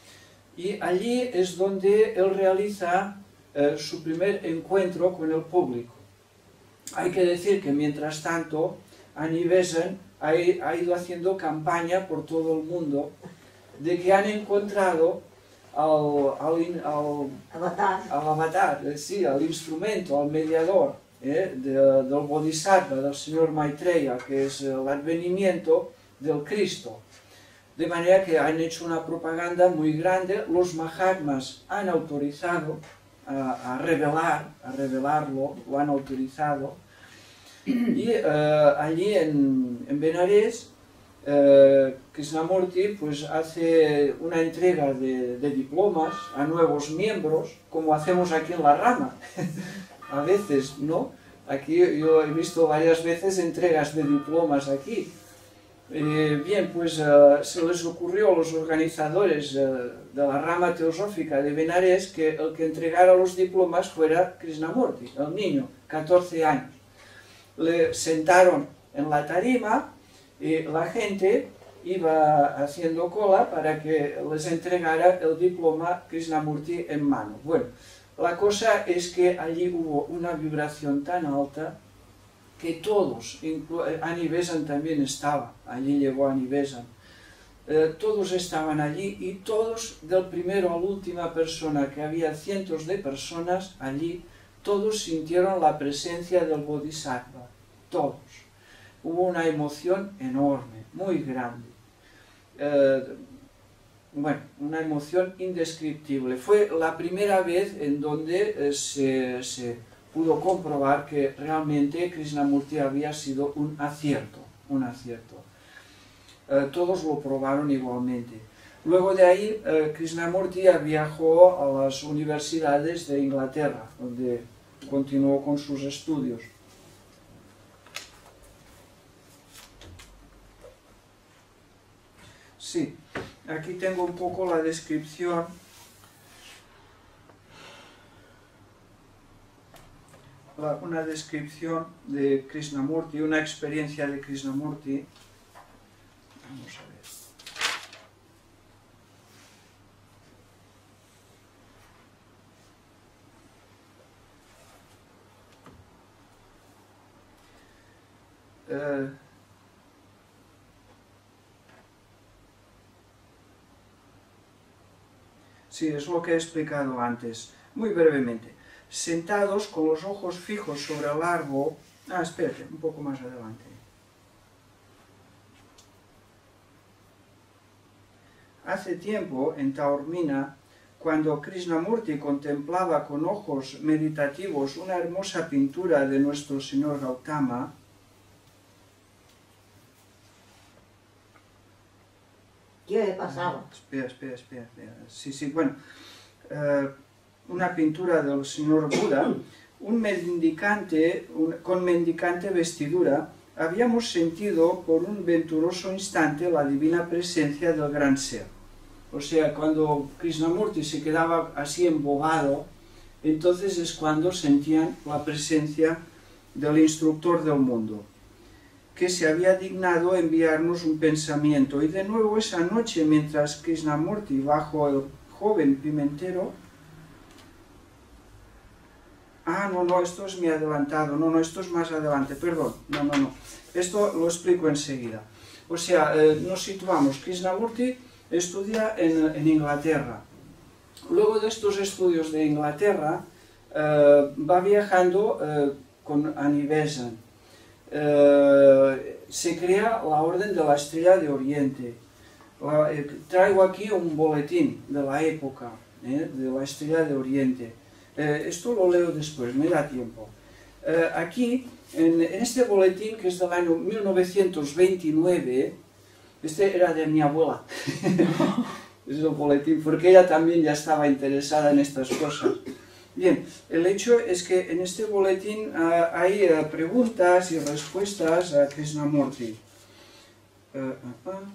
A: Y allí es donde él realiza Eh, su primer encuentro con el público. Hay que decir que mientras tanto Annie Besant ha, ha ido haciendo campaña por todo el mundo de que han encontrado al, al, al,
B: Avatar.
A: al avatar, eh, sí, al instrumento, al mediador eh, de, del Bodhisattva, del señor Maitreya, que es el advenimiento del Cristo. De manera que han hecho una propaganda muy grande, los Mahatmas han autorizado A, a revelar, a revelarlo, lo han autorizado. Y uh, allí en, en Benares, uh, Krishnamurti pues, hace una entrega de, de diplomas a nuevos miembros, como hacemos aquí en la rama. A veces, ¿no? Aquí yo he visto varias veces entregas de diplomas aquí. Eh, bien, pues uh, se les ocurrió a los organizadores uh, de la rama teosófica de Benares que el que entregara los diplomas fuera Krishnamurti, el niño, catorce años. Le sentaron en la tarima y la gente iba haciendo cola para que les entregara el diploma Krishnamurti en mano. Bueno, la cosa es que allí hubo una vibración tan alta que todos, Annie Besant también estaba, allí llegó Annie Besant, eh, todos estaban allí y todos, del primero a la última persona, que había cientos de personas allí, todos sintieron la presencia del Bodhisattva, todos. Hubo una emoción enorme, muy grande. Eh, bueno, una emoción indescriptible. Fue la primera vez en donde eh, se, se pudo comprobar que realmente Krishnamurti había sido un acierto, un acierto. Eh, todos lo probaron igualmente. Luego de ahí, eh, Krishnamurti viajó a las universidades de Inglaterra, donde continuó con sus estudios. Sí, aquí tengo un poco la descripción. La, una descripción de Krishnamurti, una experiencia de Krishnamurti. Vamos a ver. Uh, sí, es lo que he explicado antes, muy brevemente. Sentados con los ojos fijos sobre el árbol... Ah, espérate, un poco más adelante. Hace tiempo, en Taormina, cuando Krishnamurti contemplaba con ojos meditativos una hermosa pintura de nuestro señor Gautama,
B: ¿qué pasaba?
A: Espera, espera, espera, espera. Sí, sí, bueno, uh, una pintura del señor Buda, un mendicante, un, con mendicante vestidura, habíamos sentido por un venturoso instante la divina presencia del gran ser. O sea, cuando Krishnamurti se quedaba así embobado, entonces es cuando sentían la presencia del instructor del mundo, que se había dignado enviarnos un pensamiento. Y de nuevo esa noche, mientras Krishnamurti bajo el joven pimentero... Ah, no, no, esto es mi adelantado, no, no, esto es más adelante, perdón, no, no, no, esto lo explico enseguida. O sea, eh, nos situamos, Krishnamurti estudia en, en Inglaterra. Luego de estos estudios de Inglaterra, eh, va viajando eh, con Annie Besant. Eh, se crea la Orden de la Estrella de Oriente. La, eh, traigo aquí un boletín de la época, eh, de la Estrella de Oriente. Eh, esto lo leo después, me da tiempo. Eh, aquí, en, en este boletín, que es del año mil novecientos veintinueve, este era de mi abuela, es el boletín, porque ella también ya estaba interesada en estas cosas. Bien, el hecho es que en este boletín uh, hay uh, preguntas y respuestas a Krishnamurti. Uh, uh, uh.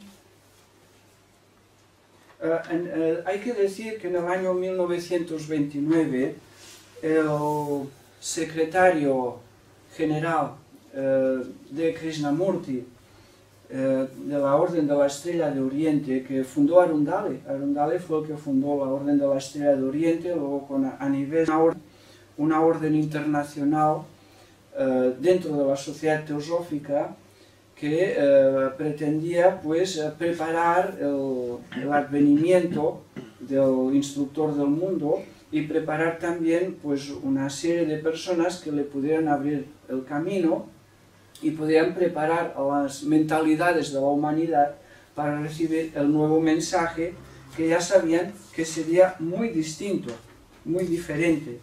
A: Uh, en, uh, hay que decir que en el año mil novecientos veintinueve el secretario general uh, de Krishnamurti, uh, de la Orden de la Estrella de Oriente, que fundó Arundale, Arundale fue el que fundó la Orden de la Estrella de Oriente, luego con a nivel una orden, una orden internacional uh, dentro de la Sociedad Teosófica, que eh, pretendía pues preparar el, el advenimiento del instructor del mundo y preparar también pues una serie de personas que le pudieran abrir el camino y pudieran preparar a las mentalidades de la humanidad para recibir el nuevo mensaje que ya sabían que sería muy distinto, muy diferente.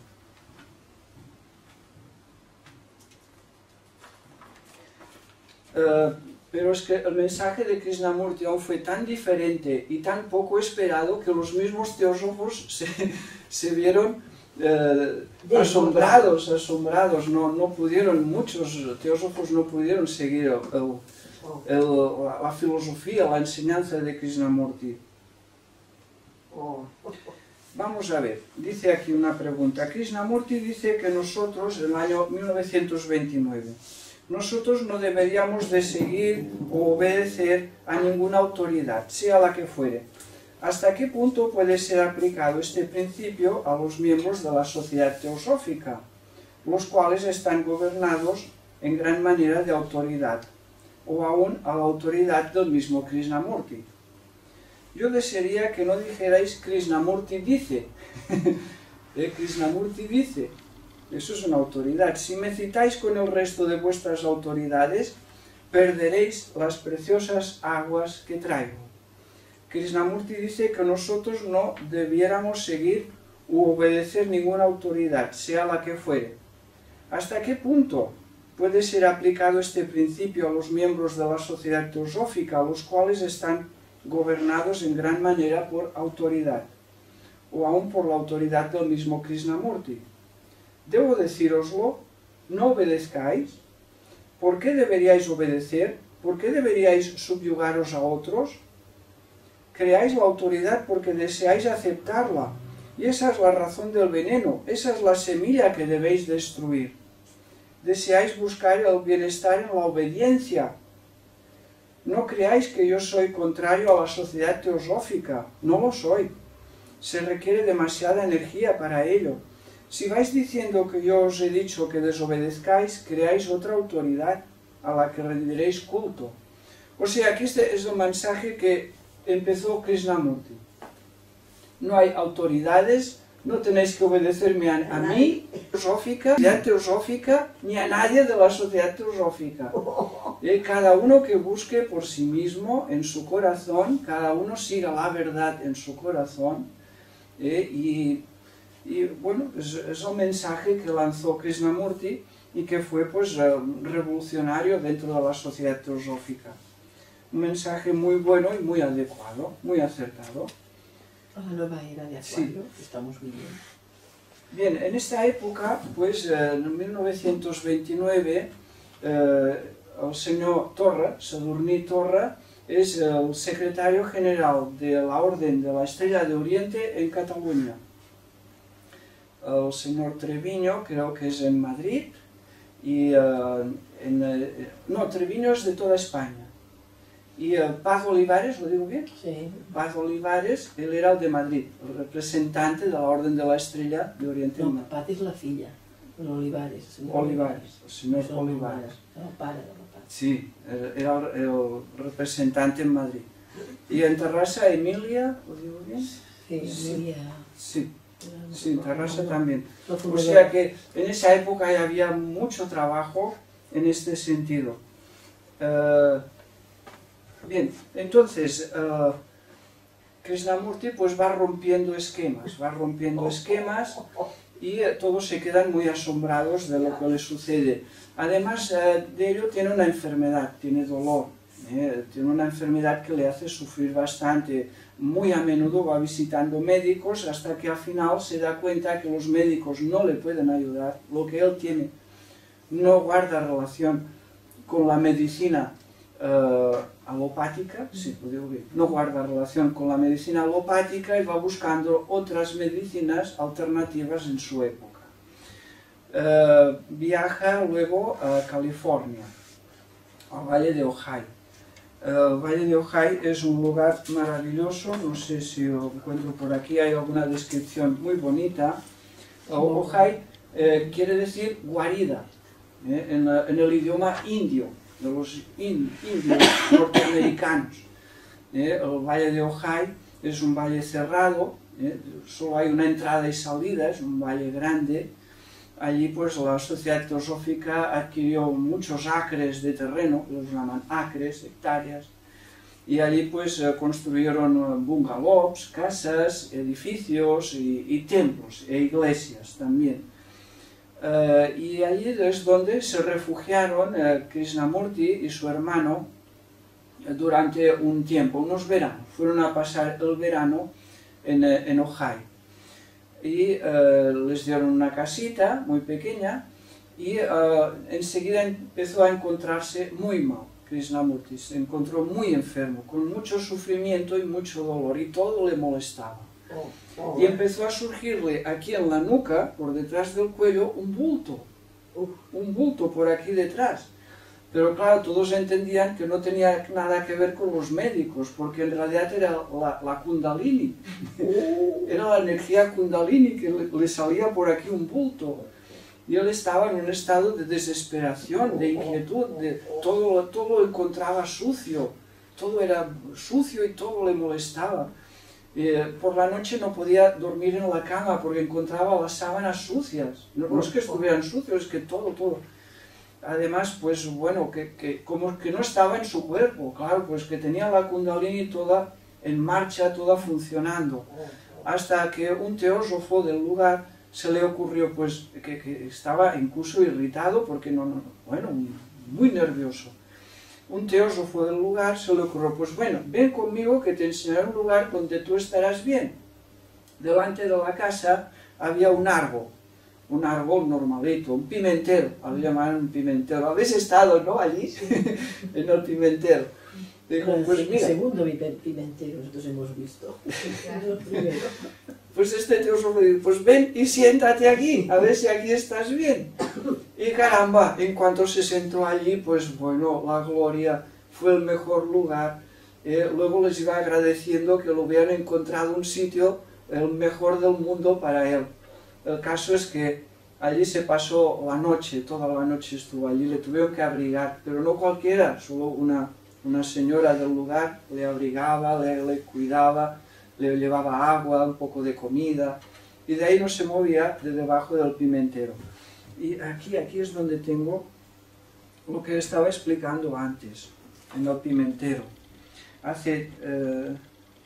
A: Uh, pero es que el mensaje de Krishnamurti aún fue tan diferente y tan poco esperado que los mismos teósofos se, se vieron uh, asombrados, asombrados, no, no pudieron, muchos teósofos no pudieron seguir el, el, el, la, la filosofía, la enseñanza de Krishnamurti. Vamos a ver, dice aquí una pregunta. Krishnamurti dice que nosotros, en el año mil novecientos veintinueve, nosotros no deberíamos de seguir o obedecer a ninguna autoridad, sea la que fuere. ¿Hasta qué punto puede ser aplicado este principio a los miembros de la sociedad teosófica, los cuales están gobernados en gran manera de autoridad, o aún a la autoridad del mismo Krishnamurti? Yo desearía que no dijerais Krishnamurti dice, eh, Krishnamurti dice, Eso es una autoridad. Si me citáis con el resto de vuestras autoridades, perderéis las preciosas aguas que traigo. Krishnamurti dice que nosotros no debiéramos seguir u obedecer ninguna autoridad, sea la que fuere. ¿Hasta qué punto puede ser aplicado este principio a los miembros de la sociedad teosófica, los cuales están gobernados en gran manera por autoridad, o aún por la autoridad del mismo Krishnamurti? Debo decíroslo, no obedezcáis. ¿Por qué deberíais obedecer? ¿Por qué deberíais subyugaros a otros? Creáis la autoridad porque deseáis aceptarla, y esa es la razón del veneno, esa es la semilla que debéis destruir. Deseáis buscar el bienestar en la obediencia. No creáis que yo soy contrario a la sociedad teosófica, no lo soy. Se requiere demasiada energía para ello. Si vais diciendo que yo os he dicho que desobedezcáis, creáis otra autoridad a la que rendiréis culto. O sea, aquí este es el mensaje que empezó Krishnamurti. No hay autoridades, no tenéis que obedecerme a, a mí, teosófica, teosófica, ni a nadie de la sociedad teosófica. Eh, cada uno que busque por sí mismo en su corazón, cada uno siga la verdad en su corazón, eh, y, y bueno, es, es el mensaje que lanzó Krishnamurti y que fue pues revolucionario dentro de la sociedad teosófica. Un mensaje muy bueno y muy adecuado, muy acertado.
B: A la nueva era de Acuario, sí, que estamos viviendo.
A: Bien, en esta época, pues en mil novecientos veintinueve, eh, el señor Torra, Sadurní Torra, es el secretario general de la Orden de la Estrella de Oriente en Cataluña. El señor Treviño, creo que es en Madrid, y uh, en, eh, no, Treviño es de toda España. Y uh, Paz Olivares, ¿lo digo bien?
B: Sí.
A: Paz Olivares, él era el de Madrid, el representante de la Orden de la Estrella de Oriente.
B: No, Paz es la filla, el Olivares. El señor
A: Olivares, el señor
B: el
A: Olivares.
B: El padre de la Paz.
A: Sí, era el representante en Madrid. Y en Terrassa, Emilia, ¿lo digo bien?
B: Sí, Emilia.
A: Sí, sí, en Terrassa también.
B: No,
A: o sea que en esa época ya había mucho trabajo en este sentido. Uh, bien, entonces, uh, Krishnamurti pues va rompiendo esquemas, va rompiendo esquemas y uh, todos se quedan muy asombrados de lo que le sucede. Además uh, de ello tiene una enfermedad, tiene dolor, eh, tiene una enfermedad que le hace sufrir bastante. Muy a menudo va visitando médicos hasta que al final se da cuenta que los médicos no le pueden ayudar. Lo que él tiene no guarda relación con la medicina uh, alopática, sí, lo digo bien, no guarda relación con la medicina alopática y va buscando otras medicinas alternativas en su época. Uh, viaja luego a California, al Valle de Ojai. El Valle de Ojai es un lugar maravilloso, no sé si lo encuentro por aquí, hay alguna descripción muy bonita. Ojai eh, quiere decir guarida, eh, en, la, en el idioma indio, de los in, indios norteamericanos. Eh, el Valle de Ojai es un valle cerrado, eh, solo hay una entrada y salida, es un valle grande. Allí pues la sociedad teosófica adquirió muchos acres de terreno, los llaman acres, hectáreas, y allí pues construyeron bungalows, casas, edificios y, y templos e iglesias también. Uh, y allí es donde se refugiaron uh, Krishnamurti y su hermano uh, durante un tiempo, unos veranos. Fueron a pasar el verano en, uh, en Ojai. Y uh, les dieron una casita muy pequeña y uh, enseguida empezó a encontrarse muy mal. Krishnamurti se encontró muy enfermo, con mucho sufrimiento y mucho dolor, y todo le molestaba. Oh, oh, y empezó a surgirle aquí en la nuca, por detrás del cuello, un bulto, uh, un bulto por aquí detrás. Pero claro, todos entendían que no tenía nada que ver con los médicos, porque en realidad era la, la kundalini, era la energía kundalini que le, le salía por aquí un bulto. Y él estaba en un estado de desesperación, de inquietud, de todo, todo lo encontraba sucio, todo era sucio y todo le molestaba. Eh, por la noche no podía dormir en la cama porque encontraba las sábanas sucias. No, no es que estuvieran sucios, es que todo, todo. Además, pues bueno, que, que como que no estaba en su cuerpo, claro, pues que tenía la Kundalini toda en marcha, toda funcionando. Hasta que un teósofo del lugar se le ocurrió, pues, que, que estaba incluso irritado porque, no, no, bueno, muy nervioso. Un teósofo del lugar se le ocurrió, pues bueno, ven conmigo que te enseñaré un lugar donde tú estarás bien. Delante de la casa había un árbol, un árbol normalito, un pimentero, lo llamaban un pimentero. Habéis estado, ¿no?, allí, en el pimentero. Dijo, pues
B: el
A: mira,
B: segundo pimentero nosotros hemos visto. El primero.
A: Pues este teósofo dijo, pues ven y siéntate aquí, a ver si aquí estás bien. Y caramba, en cuanto se sentó allí, pues bueno, la gloria, fue el mejor lugar. Eh, luego les iba agradeciendo que lo hubieran encontrado un sitio, el mejor del mundo para él. El caso es que allí se pasó la noche, toda la noche estuvo allí, le tuvieron que abrigar, pero no cualquiera, solo una, una señora del lugar le abrigaba, le, le cuidaba, le llevaba agua, un poco de comida, y de ahí no se movía de debajo del pimentero. Y aquí, aquí es donde tengo lo que estaba explicando antes, en el pimentero. Hace... Eh,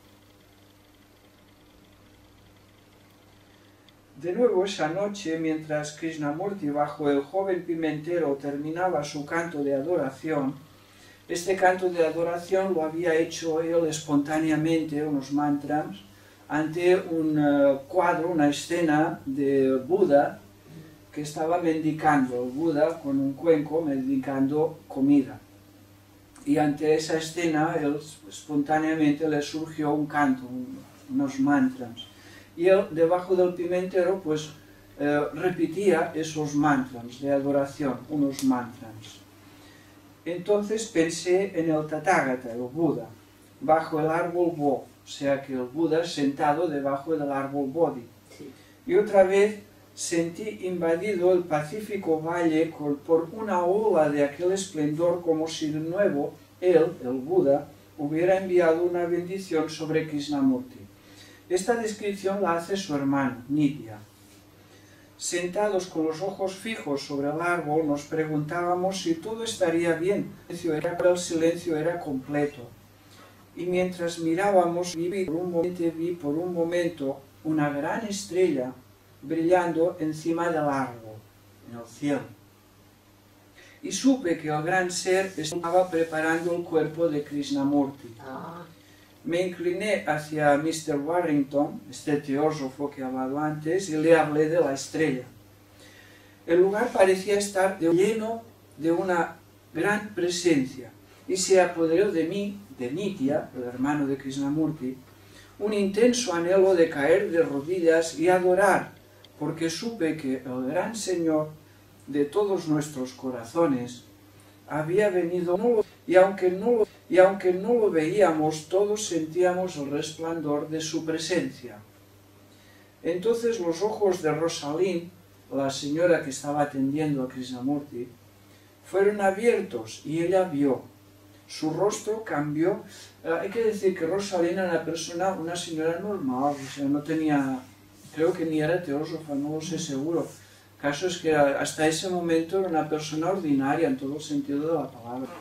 A: De nuevo esa noche, mientras Krishnamurti bajo el joven pimentero terminaba su canto de adoración, este canto de adoración lo había hecho él espontáneamente, unos mantras, ante un uh, cuadro, una escena de Buda que estaba mendicando, el Buda con un cuenco mendicando comida. Y ante esa escena, él espontáneamente le surgió un canto, un, unos mantras. Y él, debajo del pimentero, pues eh, repetía esos mantras de adoración, unos mantras. Entonces pensé en el Tathagata, el Buda, bajo el árbol Bo, o sea que el Buda sentado debajo del árbol Bodhi. Sí. Y otra vez sentí invadido el pacífico valle por una ola de aquel esplendor, como si de nuevo él, el Buda, hubiera enviado una bendición sobre Krishnamurti. Esta descripción la hace su hermano, Nitya. Sentados con los ojos fijos sobre el árbol, nos preguntábamos si todo estaría bien. El silencio era completo. Y mientras mirábamos, vi por un momento, vi por un momento una gran estrella brillando encima del árbol, en el cielo. Y supe que el gran ser estaba preparando el cuerpo de Krishnamurti. Ah. Me incliné hacia mister Warrington, este teósofo que he hablado antes, y le hablé de la estrella. El lugar parecía estar lleno de una gran presencia, y se apoderó de mí, de Nitya, el hermano de Krishnamurti, un intenso anhelo de caer de rodillas y adorar, porque supe que el gran Señor de todos nuestros corazones había venido, y aunque no lo Y aunque no lo veíamos, todos sentíamos el resplandor de su presencia. Entonces los ojos de Rosalind, la señora que estaba atendiendo a Krishnamurti, fueron abiertos y ella vio. Su rostro cambió. Eh, hay que decir que Rosalind era una persona, una señora normal, o sea, no tenía, creo que ni era teósofa, no lo sé seguro. El caso es que hasta ese momento era una persona ordinaria en todo el sentido de la palabra.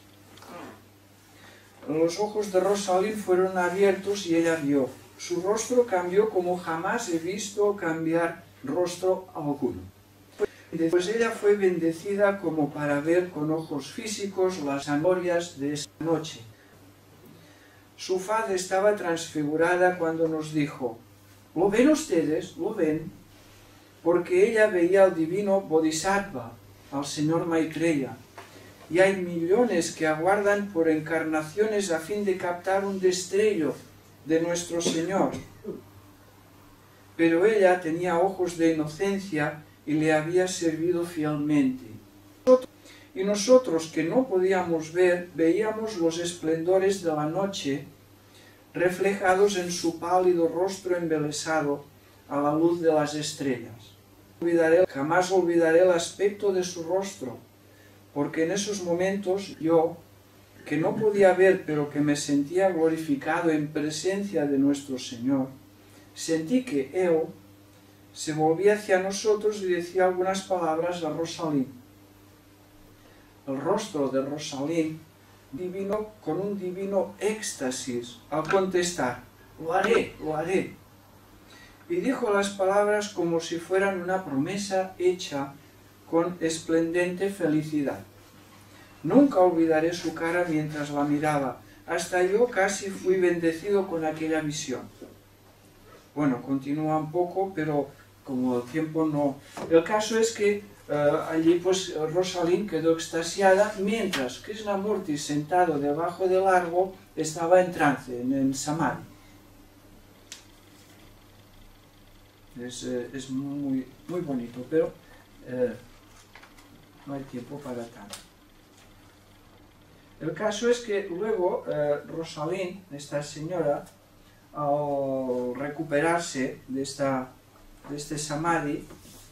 A: Los ojos de Rosalind fueron abiertos y ella vio. Su rostro cambió como jamás he visto cambiar rostro alguno. Después ella fue bendecida como para ver con ojos físicos las glorias de esta noche. Su faz estaba transfigurada cuando nos dijo, ¿lo ven ustedes? ¿Lo ven? Porque ella veía al divino Bodhisattva, al señor Maitreya. Y hay millones que aguardan por encarnaciones a fin de captar un destello de nuestro Señor. Pero ella tenía ojos de inocencia y le había servido fielmente. Y nosotros que no podíamos ver, veíamos los esplendores de la noche reflejados en su pálido rostro embelesado a la luz de las estrellas. Olvidaré, jamás olvidaré el aspecto de su rostro, porque en esos momentos yo que no podía ver, pero que me sentía glorificado en presencia de nuestro Señor, sentí que Él se volvía hacia nosotros y decía algunas palabras a Rosalind. El rostro de Rosalind divino con un divino éxtasis al contestar, lo haré, lo haré. Y dijo las palabras como si fueran una promesa hecha con esplendente felicidad. Nunca olvidaré su cara mientras la miraba, hasta yo casi fui bendecido con aquella visión. Bueno, continúa un poco, pero como el tiempo no... El caso es que uh, allí pues Rosalind quedó extasiada, mientras Krishnamurti, sentado debajo del árbol, estaba en trance, en, en Samadhi. Es, eh, es muy, muy bonito, pero eh, no hay tiempo para tanto. El caso es que luego eh, Rosalind, esta señora, al recuperarse de, esta, de este Samadhi,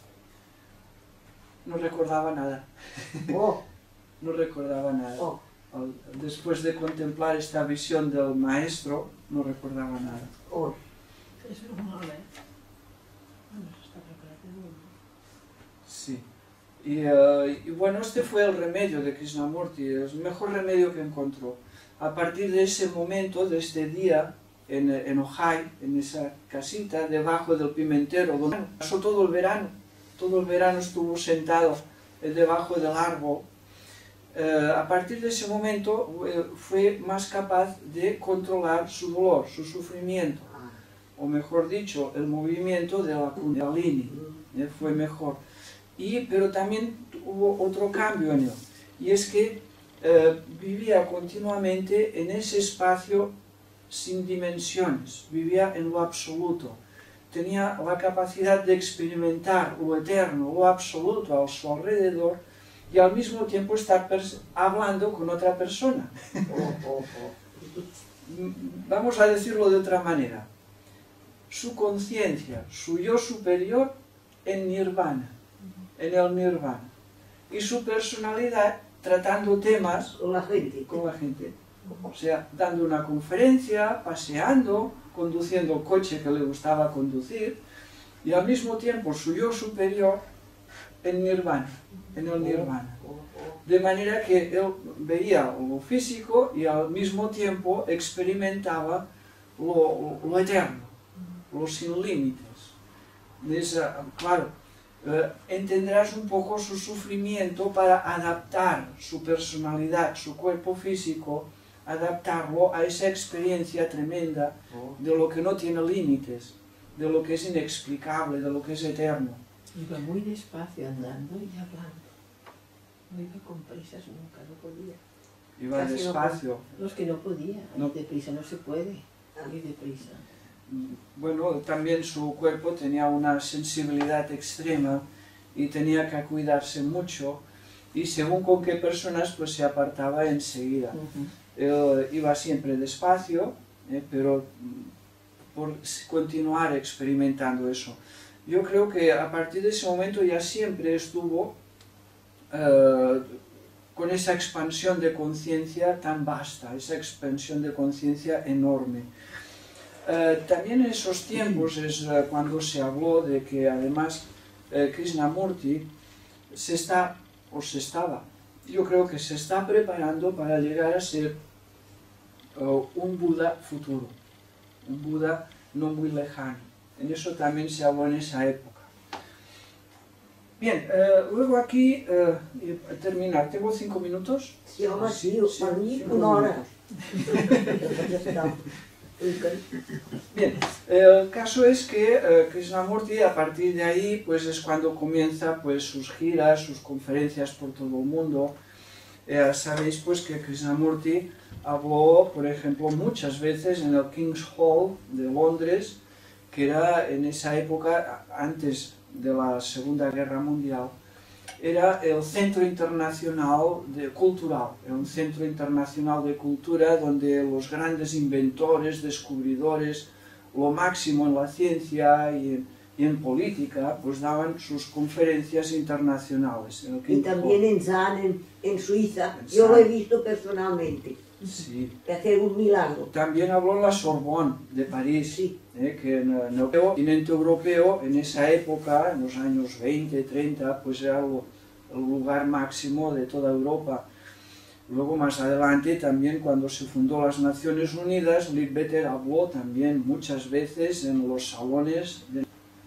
A: no recordaba nada.
B: Oh.
A: No recordaba nada.
B: Oh.
A: Al, después de contemplar esta visión del maestro, no recordaba nada.
B: Oh. Es normal, ¿eh? Bueno, está preparado.
A: Sí. Y, uh, y bueno, este fue el remedio de Krishnamurti, el mejor remedio que encontró. A partir de ese momento, de este día, en, en Ojai, en esa casita, debajo del pimentero, donde pasó todo el verano, todo el verano estuvo sentado eh, debajo del árbol. Eh, a partir de ese momento eh, fue más capaz de controlar su dolor, su sufrimiento, o mejor dicho, el movimiento de la Kundalini, eh, fue mejor. Y, pero también hubo otro cambio en él, y es que eh, vivía continuamente en ese espacio sin dimensiones, vivía en lo absoluto, tenía la capacidad de experimentar lo eterno, lo absoluto a su alrededor, y al mismo tiempo estar hablando con otra persona. Vamos a decirlo de otra manera, su conciencia, su yo superior en nirvana, en el nirvana, y su personalidad tratando temas
B: con la gente,
A: con la gente. O sea, dando una conferencia, paseando, conduciendo el coche que le gustaba conducir, y al mismo tiempo su yo superior en nirvana, en el nirvana. De manera que él veía lo físico y al mismo tiempo experimentaba lo, lo eterno, lo sin límites. Esa, claro, eh, entenderás un poco su sufrimiento para adaptar su personalidad, su cuerpo físico, adaptarlo a esa experiencia tremenda de lo que no tiene límites, de lo que es inexplicable, de lo que es eterno.
B: Iba muy despacio andando y hablando. No iba con prisas nunca, no podía.
A: Iba
B: Casi
A: despacio.
B: No, no, es que no podía,
A: No.
B: deprisa no se puede, muy deprisa.
A: Bueno, también su cuerpo tenía una sensibilidad extrema y tenía que cuidarse mucho, y según con qué personas pues se apartaba enseguida. Uh-huh. Él iba siempre despacio, eh, pero por continuar experimentando eso. Yo creo que a partir de ese momento ya siempre estuvo uh, con esa expansión de conciencia tan vasta, esa expansión de conciencia enorme. Uh, también en esos tiempos es uh, cuando se habló de que además uh, Krishnamurti se está, o se estaba, yo creo que se está preparando para llegar a ser uh, un Buda futuro, un Buda no muy lejano. En eso también se habló en esa época. Bien, uh, luego aquí, uh, terminar, ¿tengo cinco minutos?
B: Sí, ahora sí,
A: sí,
B: a mí
A: cinco
B: una hora.
A: Bien, el caso es que uh, Krishnamurti a partir de ahí pues es cuando comienza pues sus giras, sus conferencias por todo el mundo. Eh, sabéis pues que Krishnamurti habló, por ejemplo, muchas veces en el King's Hall de Londres, que era en esa época, antes de la Segunda Guerra Mundial, era el centro internacional de, cultural, era un centro internacional de cultura donde los grandes inventores, descubridores, lo máximo en la ciencia y en, y en política, pues daban sus conferencias internacionales. En el
B: Y también en Zahn, en, en Suiza,
A: en
B: yo
A: Zahn.
B: lo he visto personalmente,
A: Sí.
B: de hacer un milagro.
A: También habló en la Sorbonne de París,
B: Sí.
A: eh, que en el continente europeo, en esa época, en los años veinte, treinta, pues era el, el lugar máximo de toda Europa. Luego, más adelante, también cuando se fundó las Naciones Unidas, Leadbeater habló también muchas veces en los salones de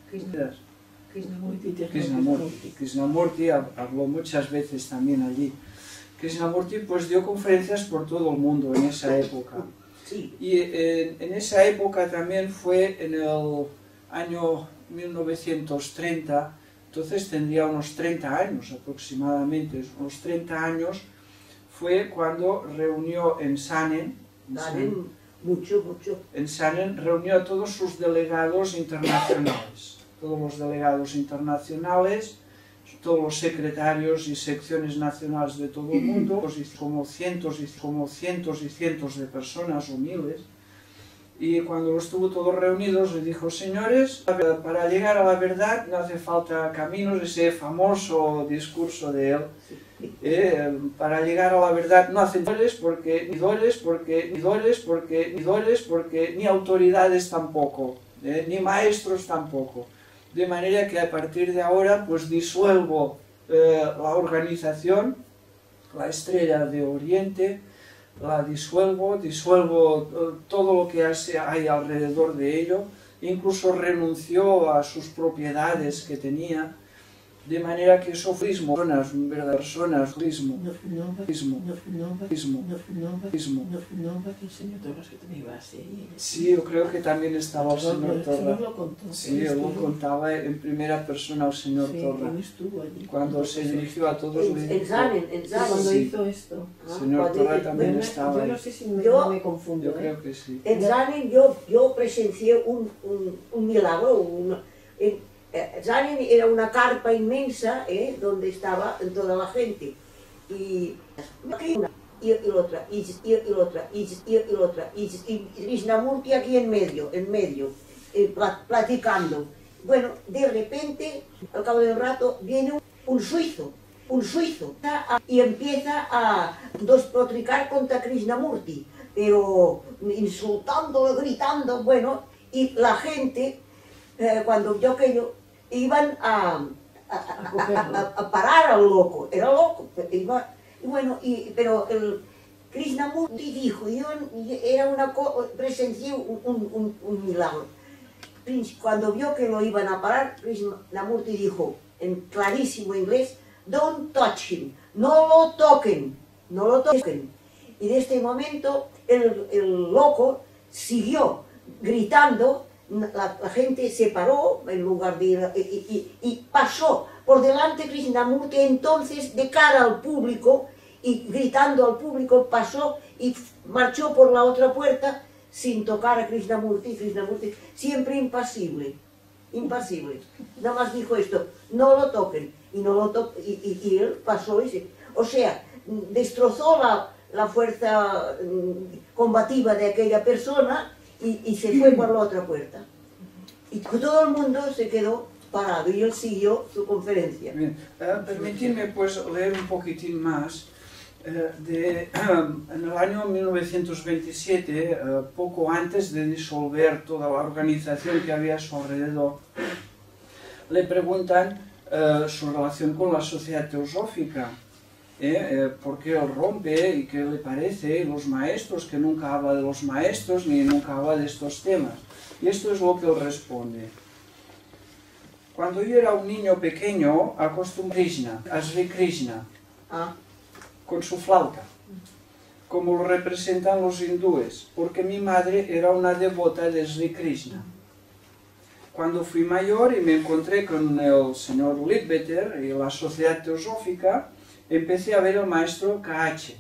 B: Krishnamurti.
A: Krishnamurti. Krishnamurti habló muchas veces también allí. Krishnamurti pues dio conferencias por todo el mundo en esa época.
B: Sí.
A: Y en, en esa época también fue en el año mil novecientos treinta, entonces tendría unos treinta años aproximadamente, unos treinta años, fue cuando reunió en Saanen, en
B: Saanen, mucho, mucho.
A: En Saanen reunió a todos sus delegados internacionales, todos los delegados internacionales, todos los secretarios y secciones nacionales de todo el mundo, como cientos y, como cientos y cientos de personas o miles. Y cuando los tuvo todos reunidos, le dijo: señores, para llegar a la verdad no hace falta caminos, ese famoso discurso de él. Eh, para llegar a la verdad no hacen dores porque ni dores porque ni dores porque ni dores porque ni autoridades tampoco, eh, ni maestros tampoco. De manera que a partir de ahora pues disuelvo eh, la organización, la Estrella de Oriente, la disuelvo, disuelvo eh, todo lo que hay alrededor de ello, incluso renunció a sus propiedades que tenía, de manera que eso fue personas, verdad, personas, turismo, turismo, turismo, turismo.
B: No, que el señor Torres que te ibas, ¿eh?
A: Sí, yo creo que también estaba el señor Torres.
B: lo contó.
A: Sí, él lo contaba en primera persona el señor
B: Sí,
A: Torres.
B: él estuvo allí.
A: Cuando se dirigió a todos
B: En,
A: le
B: en
A: dijo,
B: Saanen, en Saanen.
C: Cuando
A: Sí.
C: hizo esto.
A: el señor
B: cuando
A: Torres
B: hizo-
A: también
C: Yo,
A: estaba
C: yo
A: ahí.
C: no sé si me,
B: Yo-
C: no me confundo.
A: Yo
C: ¿eh?
A: creo que sí.
B: En Saanen yo, yo presencié un, un, un milagro. Un, en, eh, Saanen era una carpa inmensa, ¿eh? Donde estaba toda la gente. Y una, y, y la otra, y, y, y la otra, y, y, y la otra, y, y Krishnamurti aquí en medio, en medio, eh, pla- platicando. Bueno, de repente, al cabo de un rato, viene un, un suizo, un suizo, a- y empieza a despotricar contra Krishnamurti, pero insultándolo, gritando, bueno, y la gente, eh, cuando vio aquello, iban a, a, a- a- a parar al loco, era loco, iba, y bueno, y, pero el Krishnamurti dijo, yo era una co- presencié un, un, un milagro. Cuando vio que lo iban a parar, Krishnamurti dijo en clarísimo inglés: don't touch him, no lo toquen, no lo toquen. Y de este momento el, el loco siguió gritando, la, la gente se paró en lugar de ir, y, y, y pasó por delante Krishnamurti, entonces de cara al público y gritando al público, pasó y marchó por la otra puerta sin tocar a Krishnamurti. Krishnamurti siempre impasible, impasible. Nada más dijo esto: no lo toquen, y no lo to y, y, y él pasó y se, o sea, destrozó la, la fuerza mm, combativa de aquella persona y, y se fue por la otra puerta. Y todo el mundo se quedó parado y él siguió su conferencia.
A: Bien, eh, permitidme pues leer un poquitín más. Eh, de, en el año mil novecientos veintisiete, eh, poco antes de disolver toda la organización que había a su alrededor, le preguntan eh, su relación con la sociedad teosófica, eh, eh, por qué él rompe y qué le parece, y los maestros, que nunca habla de los maestros ni nunca habla de estos temas. Y esto es lo que él responde. Cuando yo era un niño pequeño, acostumbré a Krishna, a Sri Krishna,
B: Ah,
A: con su flauta, como lo representan los hindúes, porque mi madre era una devota de Sri Krishna. Cuando fui mayor y me encontré con el señor Leadbeater y la sociedad teosófica, empecé a ver el maestro K H.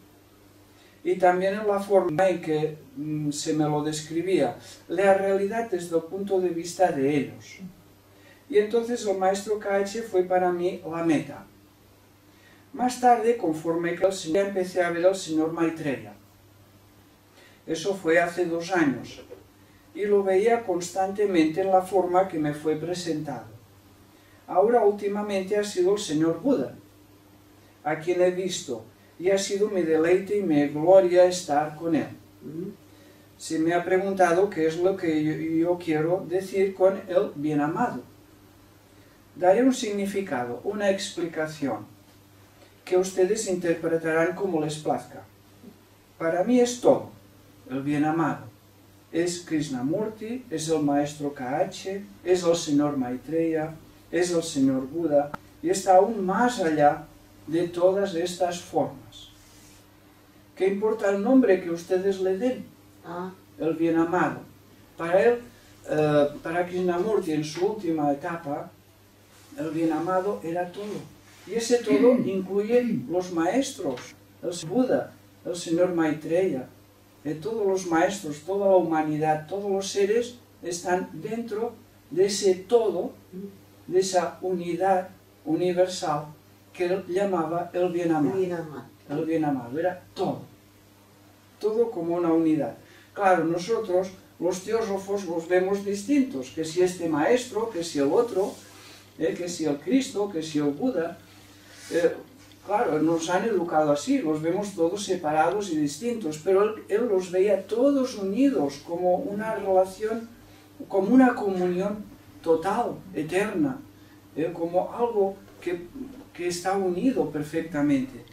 A: Y también en la forma en que mm, se me lo describía, la realidad desde el punto de vista de ellos. Y entonces el maestro K H fue para mí la meta. Más tarde, conforme que el señor, empecé a ver al señor Maitreya. Eso fue hace dos años. y lo veía constantemente en la forma que me fue presentado. Ahora últimamente ha sido el señor Buda, a quien he visto, y ha sido mi deleite y mi gloria estar con él. Se me ha preguntado qué es lo que yo, yo quiero decir con el bien amado. Daré un significado, una explicación, que ustedes interpretarán como les plazca. Para mí es todo, el bien amado. Es Krishnamurti, es el maestro K H, es el señor Maitreya, es el señor Buda, y está aún más allá de todas estas formas. ¿Qué importa el nombre que ustedes le den?
B: Ah.
A: El bien amado. Para él, eh, para Krishnamurti en su última etapa, el bien amado era todo. Y ese todo incluye los maestros, el Buda, el señor Maitreya, de todos los maestros, toda la humanidad, todos los seres están dentro de ese todo, de esa unidad universal que él llamaba el bien amado.
B: Bien amado.
A: El bien amado, era todo. Todo como una unidad. Claro, nosotros, los teósofos, los vemos distintos, que si este maestro, que si el otro, eh, que si el Cristo, que si el Buda. Eh, claro, nos han educado así, los vemos todos separados y distintos, pero él, él los veía todos unidos como una relación, como una comunión total, eterna, eh, como algo que, que está unido perfectamente.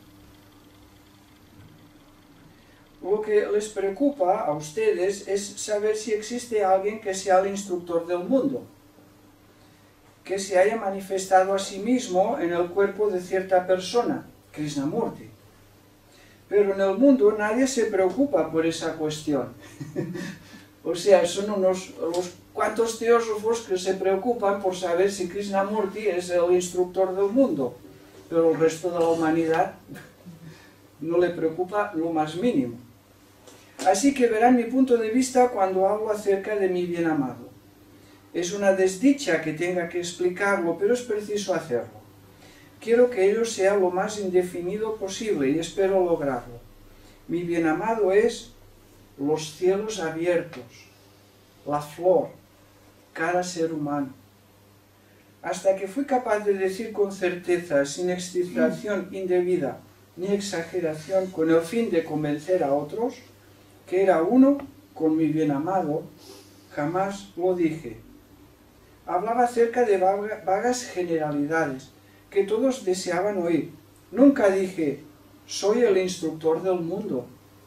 A: Lo que les preocupa a ustedes es saber si existe alguien que sea el instructor del mundo, que se haya manifestado a sí mismo en el cuerpo de cierta persona, Krishnamurti. Pero en el mundo nadie se preocupa por esa cuestión. O sea, son unos los cuantos teósofos que se preocupan por saber si Krishnamurti es el instructor del mundo, pero el resto de la humanidad no le preocupa lo más mínimo. Así que verán mi punto de vista cuando hablo acerca de mi bien amado. Es una desdicha que tenga que explicarlo, pero es preciso hacerlo. Quiero que ello sea lo más indefinido posible y espero lograrlo. Mi bien amado es los cielos abiertos, la flor, cada ser humano. Hasta que fui capaz de decir con certeza, sin excitación indebida ni exageración, con el fin de convencer a otros, que era uno con mi bien amado, jamás lo dije. Hablaba acerca de vagas generalidades que todos deseaban oír. Nunca dije, soy el instructor del mundo.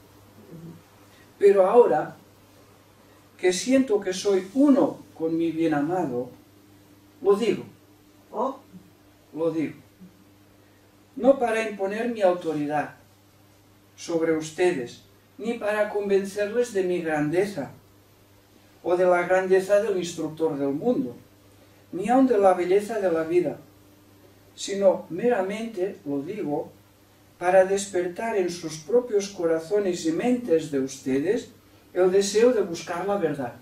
A: Pero ahora, que siento que soy uno con mi bien amado, lo digo.
B: ¿Oh?
A: Lo digo. No para imponer mi autoridad sobre ustedes, ni para convencerles de mi grandeza, o de la grandeza del instructor del mundo, ni aun de la belleza de la vida, sino meramente, lo digo, para despertar en sus propios corazones y mentes de ustedes el deseo de buscar la verdad.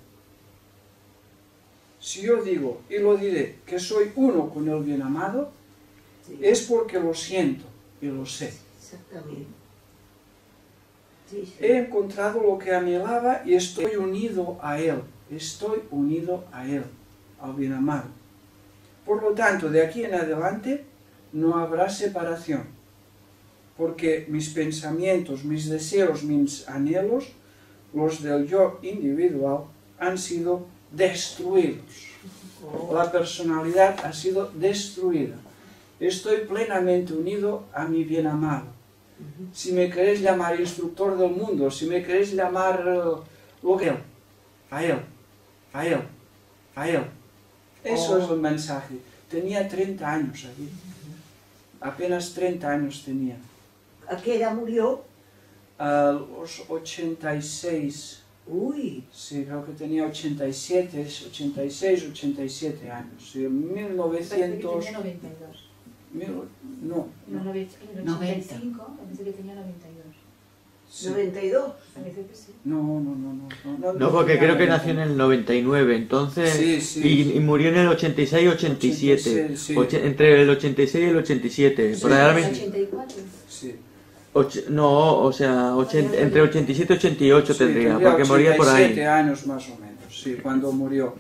A: Si yo digo, y lo diré, que soy uno con el bien amado, sí, es porque lo siento y lo sé.
B: Exactamente. Sí, sí.
A: He encontrado lo que anhelaba y estoy unido a él. Estoy unido a él, al bien amado. Por lo tanto, de aquí en adelante no habrá separación, porque mis pensamientos, mis deseos, mis anhelos, los del yo individual, han sido destruidos. La personalidad ha sido destruida. Estoy plenamente unido a mi bien amado. Si me queréis llamar instructor del mundo, si me queréis llamar uh, lo que él, a él, a él, a él. Eso oh. es el mensaje. Tenía treinta años aquí. Apenas treinta años tenía.
B: ¿A qué edad murió?
A: A los ochenta y seis.
B: Uy.
A: Sí, creo que tenía ochenta y siete, ochenta y seis, ochenta y siete años. Sí, en mil novecientos...
C: Tenía noventa y dos.
A: Mil... No.
C: No, no, en el ochenta y cinco, parece que tenía noventa y dos.
A: Sí.
B: ¿noventa y dos?
C: Parece que sí.
A: No, no, no, no. No, no,
D: no porque creo que nació en el noventa y nueve, entonces...
A: Sí, sí,
D: y,
A: sí.
D: y murió en el ochenta y seis, ochenta y siete.
A: ochenta y seis, sí.
D: Oche, entre el ochenta y seis y el ochenta y siete.
A: Sí.
D: Por ahí
C: ¿El
D: me...
C: ochenta y cuatro?
A: Sí.
D: Och, no, o sea, ochenta, entre ochenta y siete y ochenta y ocho
A: Sí,
D: tendría, porque moría por ahí.
A: ochenta y siete años más o menos, sí, cuando murió.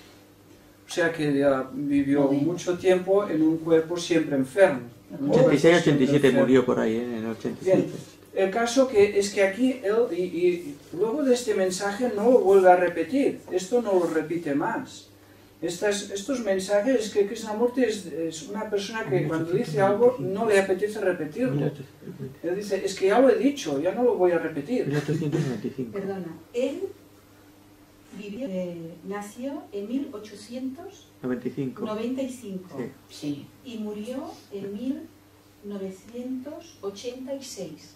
A: O sea que ya vivió mucho tiempo en un cuerpo siempre enfermo.
D: ochenta y seis ochenta y siete murió por ahí, ¿eh? En el ochenta y siete.
A: Bien, el caso que es que aquí él, y, y luego de este mensaje no lo vuelve a repetir, esto no lo repite más. Estas, estos mensajes, es que Krishnamurti es, es una persona que cuando dice algo no le apetece repetirlo. Él dice, es que ya lo he dicho, ya no lo voy a repetir.
D: mil ochocientos noventa y cinco.
C: Perdona, él vivió, eh, nació en mil ochocientos
D: noventa y cinco.
C: noventa y cinco
D: Sí.
B: Sí.
C: y murió en mil novecientos ochenta y seis.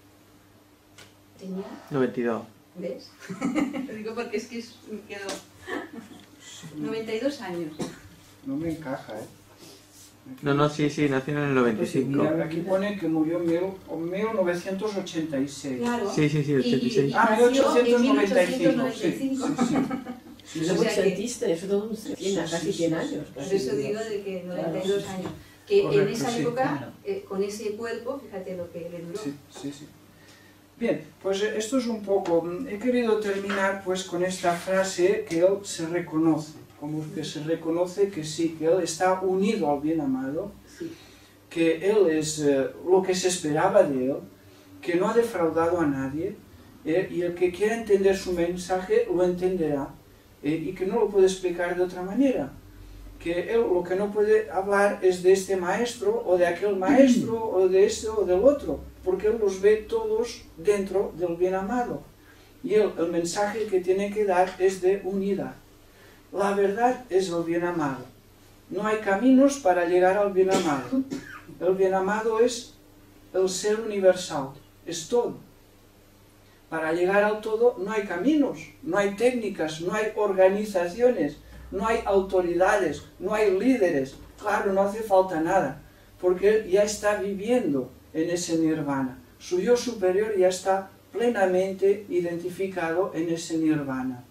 C: Tenía,
D: noventa y dos.
C: ¿ves? Lo digo porque es que es- me quedó noventa y dos años.
A: No me encaja, ¿eh?
D: No, no, sí, sí, nació en el noventa y cinco.
A: Mira, aquí pone que murió en mil- mil novecientos ochenta y seis.
C: Claro.
D: Sí, sí, sí, ochenta y seis.
A: Ah,
C: nació
A: mil ochocientos noventa y cinco,
C: en mil ochocientos noventa y cinco.
A: sí, sí, sí.
E: Es
C: O
E: muy
C: sea que-
E: cientista, eso todo un cien,
A: Sí,
E: casi
A: sí,
E: cien
A: sí,
E: años.
C: Por
E: casi.
C: eso digo de que noventa y
E: Claro,
C: dos
E: sí, sí.
C: años. Que
A: Correcto,
C: en esa
A: sí,
C: época,
E: claro.
C: eh, con ese cuerpo, fíjate lo que le duró.
A: Sí, sí, sí. Bien, pues eh, esto es un poco... mm, He querido terminar pues con esta frase que él se reconoce, como que se reconoce que sí, que él está unido al bien amado,
B: Sí.
A: que él es eh, lo que se esperaba de él, que no ha defraudado a nadie, eh, y el que quiera entender su mensaje lo entenderá, eh, y que no lo puede explicar de otra manera. Que él lo que no puede hablar es de este maestro, o de aquel maestro, o de este o del otro, porque él los ve todos dentro del bien amado. Y él, el mensaje que tiene que dar es de unidad. La verdad es el bien amado. No hay caminos para llegar al bien amado. El bien amado es el ser universal, es todo. Para llegar al todo no hay caminos, no hay técnicas, no hay organizaciones, no hay autoridades, no hay líderes. Claro, no hace falta nada, porque él ya está viviendo en ese nirvana. Su yo superior ya está plenamente identificado en ese nirvana.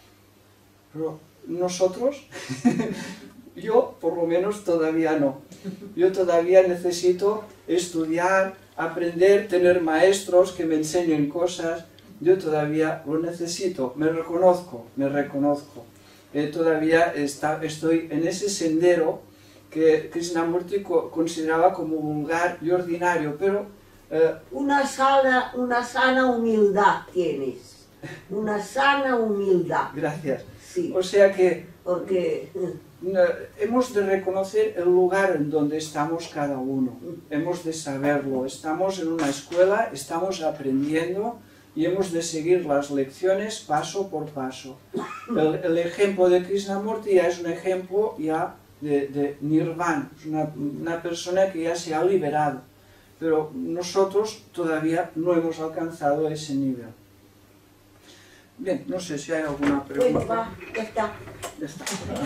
A: Pero nosotros, yo por lo menos todavía no. Yo todavía necesito estudiar, aprender, tener maestros que me enseñen cosas. Yo todavía lo necesito, me reconozco, me reconozco. Eh, todavía está, estoy en ese sendero que Krishnamurti co consideraba como vulgar y ordinario, pero eh,
B: Una sana, una sana humildad tienes. Una sana humildad.
A: gracias.
B: Sí,
A: O sea que
B: porque
A: no, hemos de reconocer el lugar en donde estamos cada uno, hemos de saberlo, estamos en una escuela, estamos aprendiendo y hemos de seguir las lecciones paso por paso. El, el ejemplo de Krishnamurti ya es un ejemplo ya de, de nirvana, es una, una persona que ya se ha liberado, pero nosotros todavía no hemos alcanzado ese nivel. Bien, no sé si hay alguna
B: bueno,
A: pregunta.
B: va, ya está.
A: Ya está.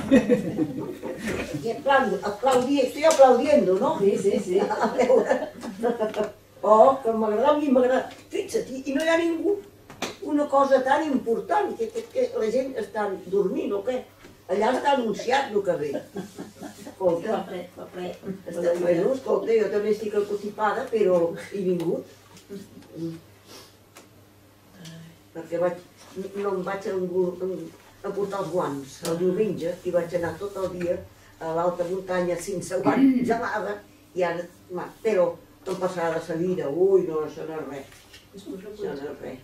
B: Y aplaudi, aplaudi, estoy aplaudiendo, ¿no?
E: Sí, sí, sí.
B: A veure. Oh, que m'agrada, a mi m'agrada. Fixa't, i i no hi ha ningú, una cosa tan important, que, que, que la gent està dormint o què? Allà està anunciat el que ve. Escolta,
E: Fa fred, fa fred.
B: està, bueno, escolta, jo també estic constipada, però he vingut. Perquè vaig, no em vaig engu- en- emportar els guants el diumenge i vaig anar tot el dia a l'alta muntanya sense guants gelada i ara, ma, però em passarà la vida, ui, no, això no és res, això no és res.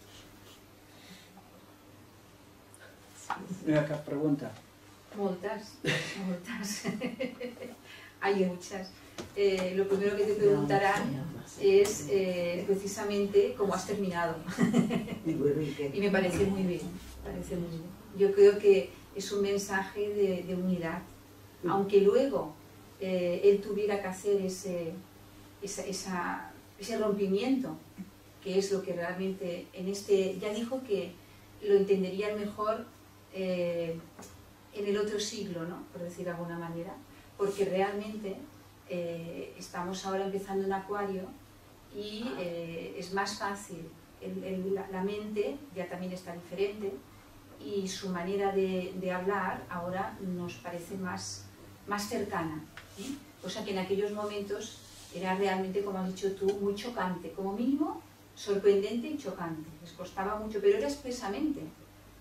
A: Mira, cap pregunta.
C: Moltas, moltas. Hay muchas. Eh, lo primero que te preguntarán es eh, precisamente cómo has terminado.
B: I bueno, i què?
C: Y me parece muy bien, parece muy bien. Yo creo que es un mensaje de, de unidad. Aunque luego eh, él tuviera que hacer ese, esa, esa, ese rompimiento, que es lo que realmente en este, ya dijo que lo entenderían mejor eh, en el otro siglo, ¿no? Por decir de alguna manera, porque realmente eh, estamos ahora empezando en Acuario y eh, es más fácil, el, el, la, la mente ya también está diferente y su manera de, de hablar ahora nos parece más, más cercana, ¿eh? Cosa que en aquellos momentos era realmente, como has dicho tú, muy chocante, como mínimo sorprendente y chocante, les costaba mucho, pero era expresamente,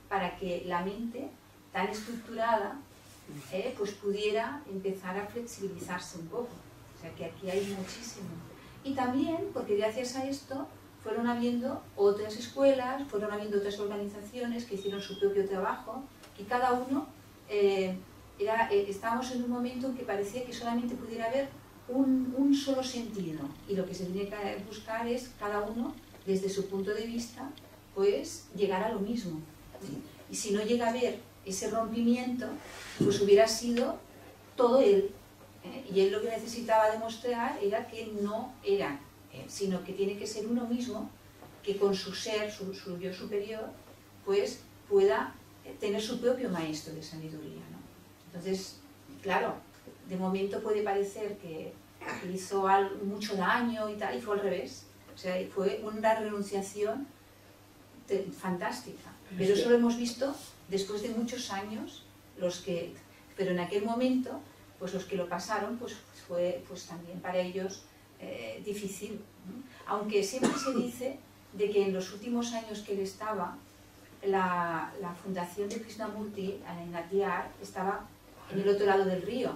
C: para que la mente tan estructurada eh, pues pudiera empezar a flexibilizarse un poco. O sea que aquí hay muchísimo. Y también porque gracias a esto fueron habiendo otras escuelas, fueron habiendo otras organizaciones que hicieron su propio trabajo y cada uno, eh, era, eh, estábamos en un momento en que parecía que solamente pudiera haber un, un solo sentido y lo que se tiene que buscar es cada uno desde su punto de vista pues llegar a lo mismo. ¿Sí? Y si no llega a haber ese rompimiento, pues hubiera sido todo él. ¿eh? Y él lo que necesitaba demostrar era que no era él, sino que tiene que ser uno mismo que con su ser, su, su yo superior, pues pueda tener su propio maestro de sabiduría, ¿no? Entonces, claro, de momento puede parecer que, que hizo algo, mucho daño y tal, y fue al revés. O sea, fue una renunciación de, fantástica. Pero eso lo hemos visto después de muchos años, los que, pero en aquel momento, pues los que lo pasaron, pues fue pues también para ellos eh, difícil, ¿no? Aunque siempre se dice de que en los últimos años que él estaba, la, la fundación de Krishnamurti, en Natyar, estaba en el otro lado del río.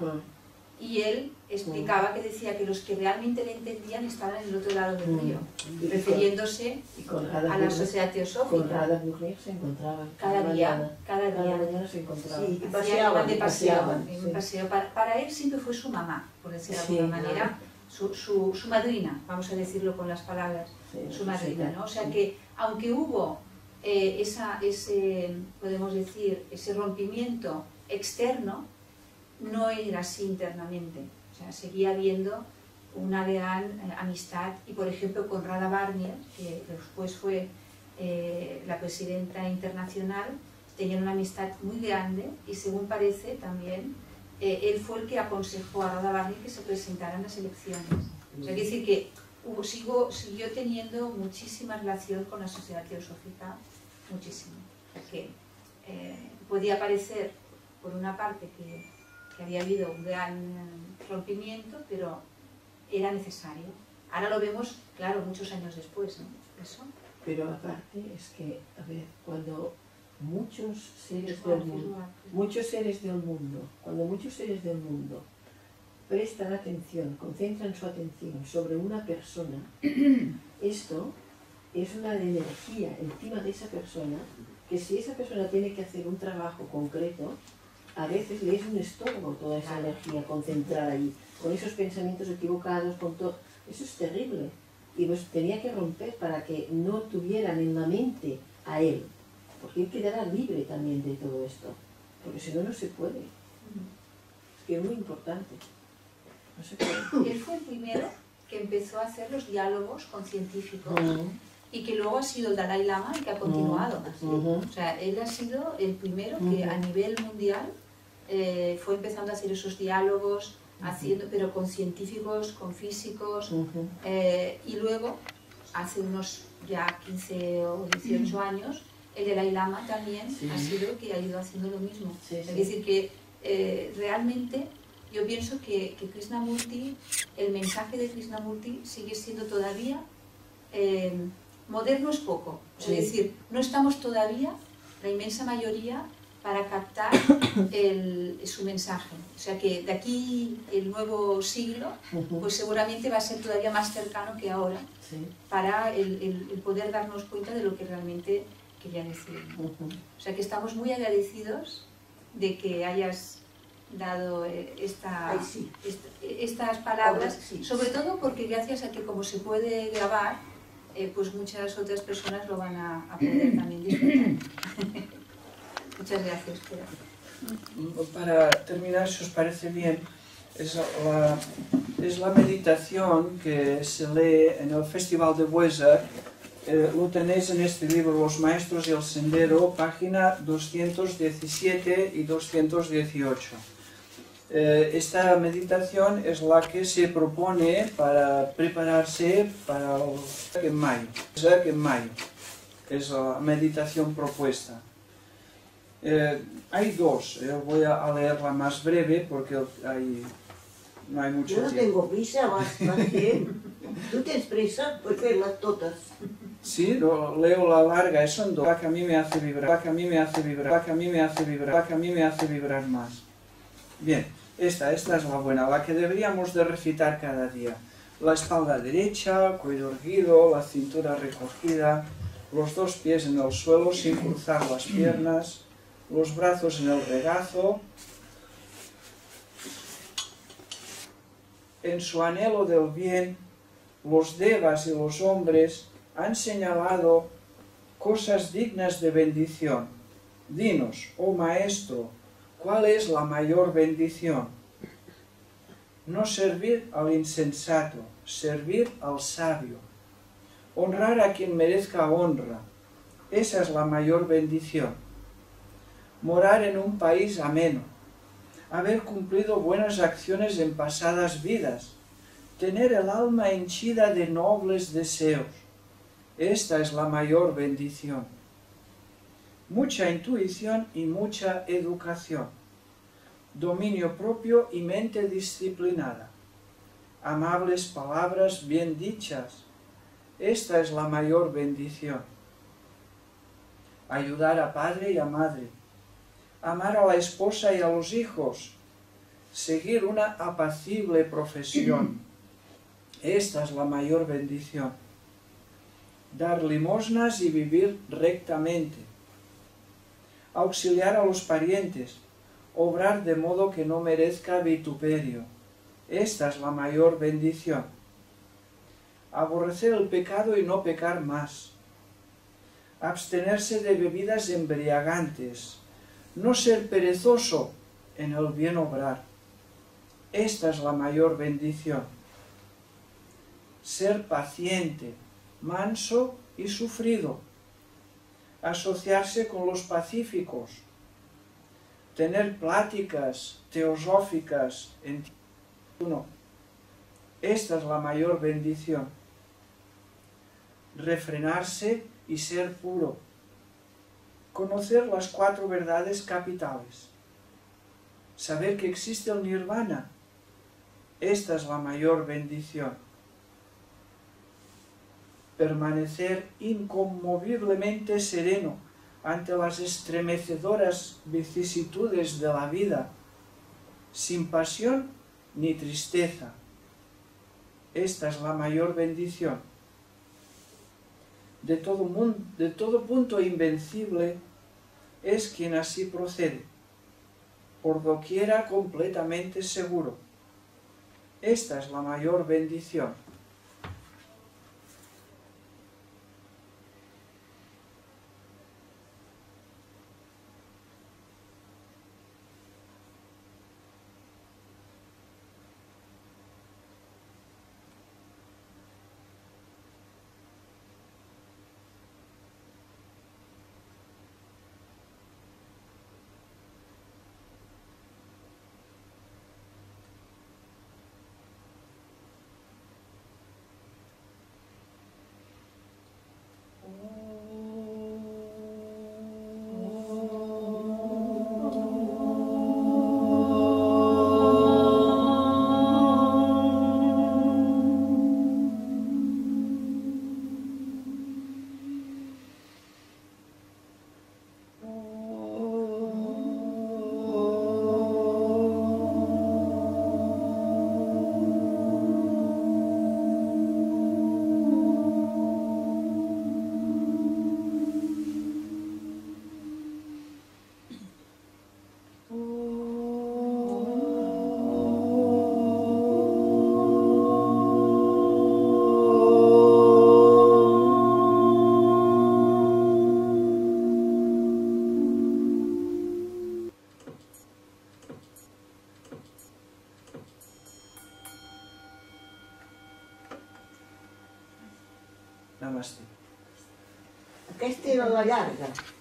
C: Y él explicaba que decía que los que realmente le entendían estaban en el otro lado del río, refiriéndose a la sociedad teosófica.
E: Con Radha Burger se encontraban.
C: Cada día, cada día.
E: Cada mañana se encontraban.
B: Sí, y
C: Hacían
B: paseaban,
C: de paseo,
E: paseaban,
C: en
E: sí.
C: un paseo. Para, para él siempre fue su mamá, por decirlo de
E: Sí,
C: alguna manera,
E: claro.
C: su, su, su madrina, vamos a decirlo con las palabras,
E: Sí,
C: su
E: sí,
C: madrina,
E: sí,
C: ¿no? O sea
E: sí.
C: que, aunque hubo eh, esa, ese, podemos decir, ese rompimiento externo, no era así internamente. O sea, seguía habiendo una gran eh, amistad y, por ejemplo, con Radha Barnier, que después fue eh, la presidenta internacional, tenían una amistad muy grande y, según parece, también eh, él fue el que aconsejó a Radha Barnier que se presentara en las elecciones. O sea, quiere decir que hubo, sigo, siguió teniendo muchísima relación con la sociedad teosófica, muchísimo. Porque eh, podía parecer, por una parte, que, que había habido un gran rompimiento, pero era necesario. Ahora lo vemos, claro, muchos años después, ¿no? Eso.
E: Pero aparte es que, a ver, cuando muchos seres del mundo, muchos seres del mundo, cuando muchos seres del mundo prestan atención, concentran su atención sobre una persona, esto es una energía encima de esa persona, que si esa persona tiene que hacer un trabajo concreto, a veces le es un estorbo toda esa energía concentrada ahí, con esos pensamientos equivocados, con todo. Eso es terrible. Y pues tenía que romper para que no tuvieran en la mente a él, porque él quedará libre también de todo esto, porque si no, no se puede. Es que es muy importante. No se puede.
C: Él fue el primero que empezó a hacer los diálogos con científicos.
E: Uh-huh.
C: Y que luego ha sido el Dalai Lama el que ha continuado.
E: Uh-huh.
C: O sea, él ha sido el primero que a nivel mundial eh, fue empezando a hacer esos diálogos, uh-huh. haciendo, pero con científicos, con físicos, uh-huh. eh, y luego, hace unos ya quince o dieciocho uh-huh. años, el Dalai Lama también sí. ha sido el que ha ido haciendo lo mismo. Sí, sí. Es decir, que eh, realmente yo pienso que, que Krishnamurti, el mensaje de Krishnamurti sigue siendo todavía eh, moderno es poco, sí. Es decir, no estamos todavía, la inmensa mayoría, para captar el, su mensaje. O sea que de aquí el nuevo siglo, uh-huh. pues seguramente va a ser todavía más cercano que ahora, sí. para el, el, el poder darnos cuenta de lo que realmente quería decir. Uh-huh. O sea que estamos muy agradecidos de que hayas dado esta,
B: Ay, sí.
C: esta, estas palabras,
B: Hombre, sí.
C: sobre todo porque gracias a que como se puede grabar, Eh, pues muchas otras personas lo van a, a poder también disfrutar. Muchas gracias, Pedro.
A: Para terminar, si os parece bien, es la, es la meditación que se lee en el Festival de Buesa. Eh, lo tenéis en este libro, Los Maestros y el Sendero, página doscientos diecisiete y doscientos dieciocho. Eh, esta meditación es la que se propone para prepararse para el Genmai. Genmai es la meditación propuesta. Eh, hay dos, eh, voy a leerla más breve porque hay, no hay mucho
B: tiempo. Yo no
A: tiempo.
B: tengo prisa, vas, vas bien. ¿Tú tienes prisa? Pues verlas todas.
A: Sí, lo leo la larga, eso en do. La que a mí me hace vibrar, la que a mí me hace vibrar, la que a mí me hace vibrar, la que a mí me hace vibrar más. Bien, esta, esta es la buena, la que deberíamos de recitar cada día. La espalda derecha, cuello erguido, la cintura recogida, los dos pies en el suelo sin cruzar las piernas, los brazos en el regazo. En su anhelo del bien, los devas y los hombres han señalado cosas dignas de bendición. Dinos, oh Maestro, ¿cuál es la mayor bendición? No servir al insensato, servir al sabio. Honrar a quien merezca honra. Esa es la mayor bendición. Morar en un país ameno. Haber cumplido buenas acciones en pasadas vidas. Tener el alma henchida de nobles deseos. Esta es la mayor bendición. Mucha intuición y mucha educación. Dominio propio y mente disciplinada. Amables palabras bien dichas. Esta es la mayor bendición. Ayudar a padre y a madre. Amar a la esposa y a los hijos. Seguir una apacible profesión. Esta es la mayor bendición. Dar limosnas y vivir rectamente. Auxiliar a los parientes. Obrar de modo que no merezca vituperio. Esta es la mayor bendición. Aborrecer el pecado y no pecar más. Abstenerse de bebidas embriagantes. No ser perezoso en el bien obrar. Esta es la mayor bendición. Ser paciente, manso y sufrido. Asociarse con los pacíficos. Tener pláticas teosóficas en uno. Esta es la mayor bendición. Refrenarse y ser puro. Conocer las cuatro verdades capitales. Saber que existe el nirvana. Esta es la mayor bendición. Permanecer inconmoviblemente sereno ante las estremecedoras vicisitudes de la vida, sin pasión ni tristeza. Esta es la mayor bendición. De todo, mundo, de todo punto invencible es quien así procede, por doquiera completamente seguro. Esta es la mayor bendición. Namaste.
B: Aquesta era la llarga.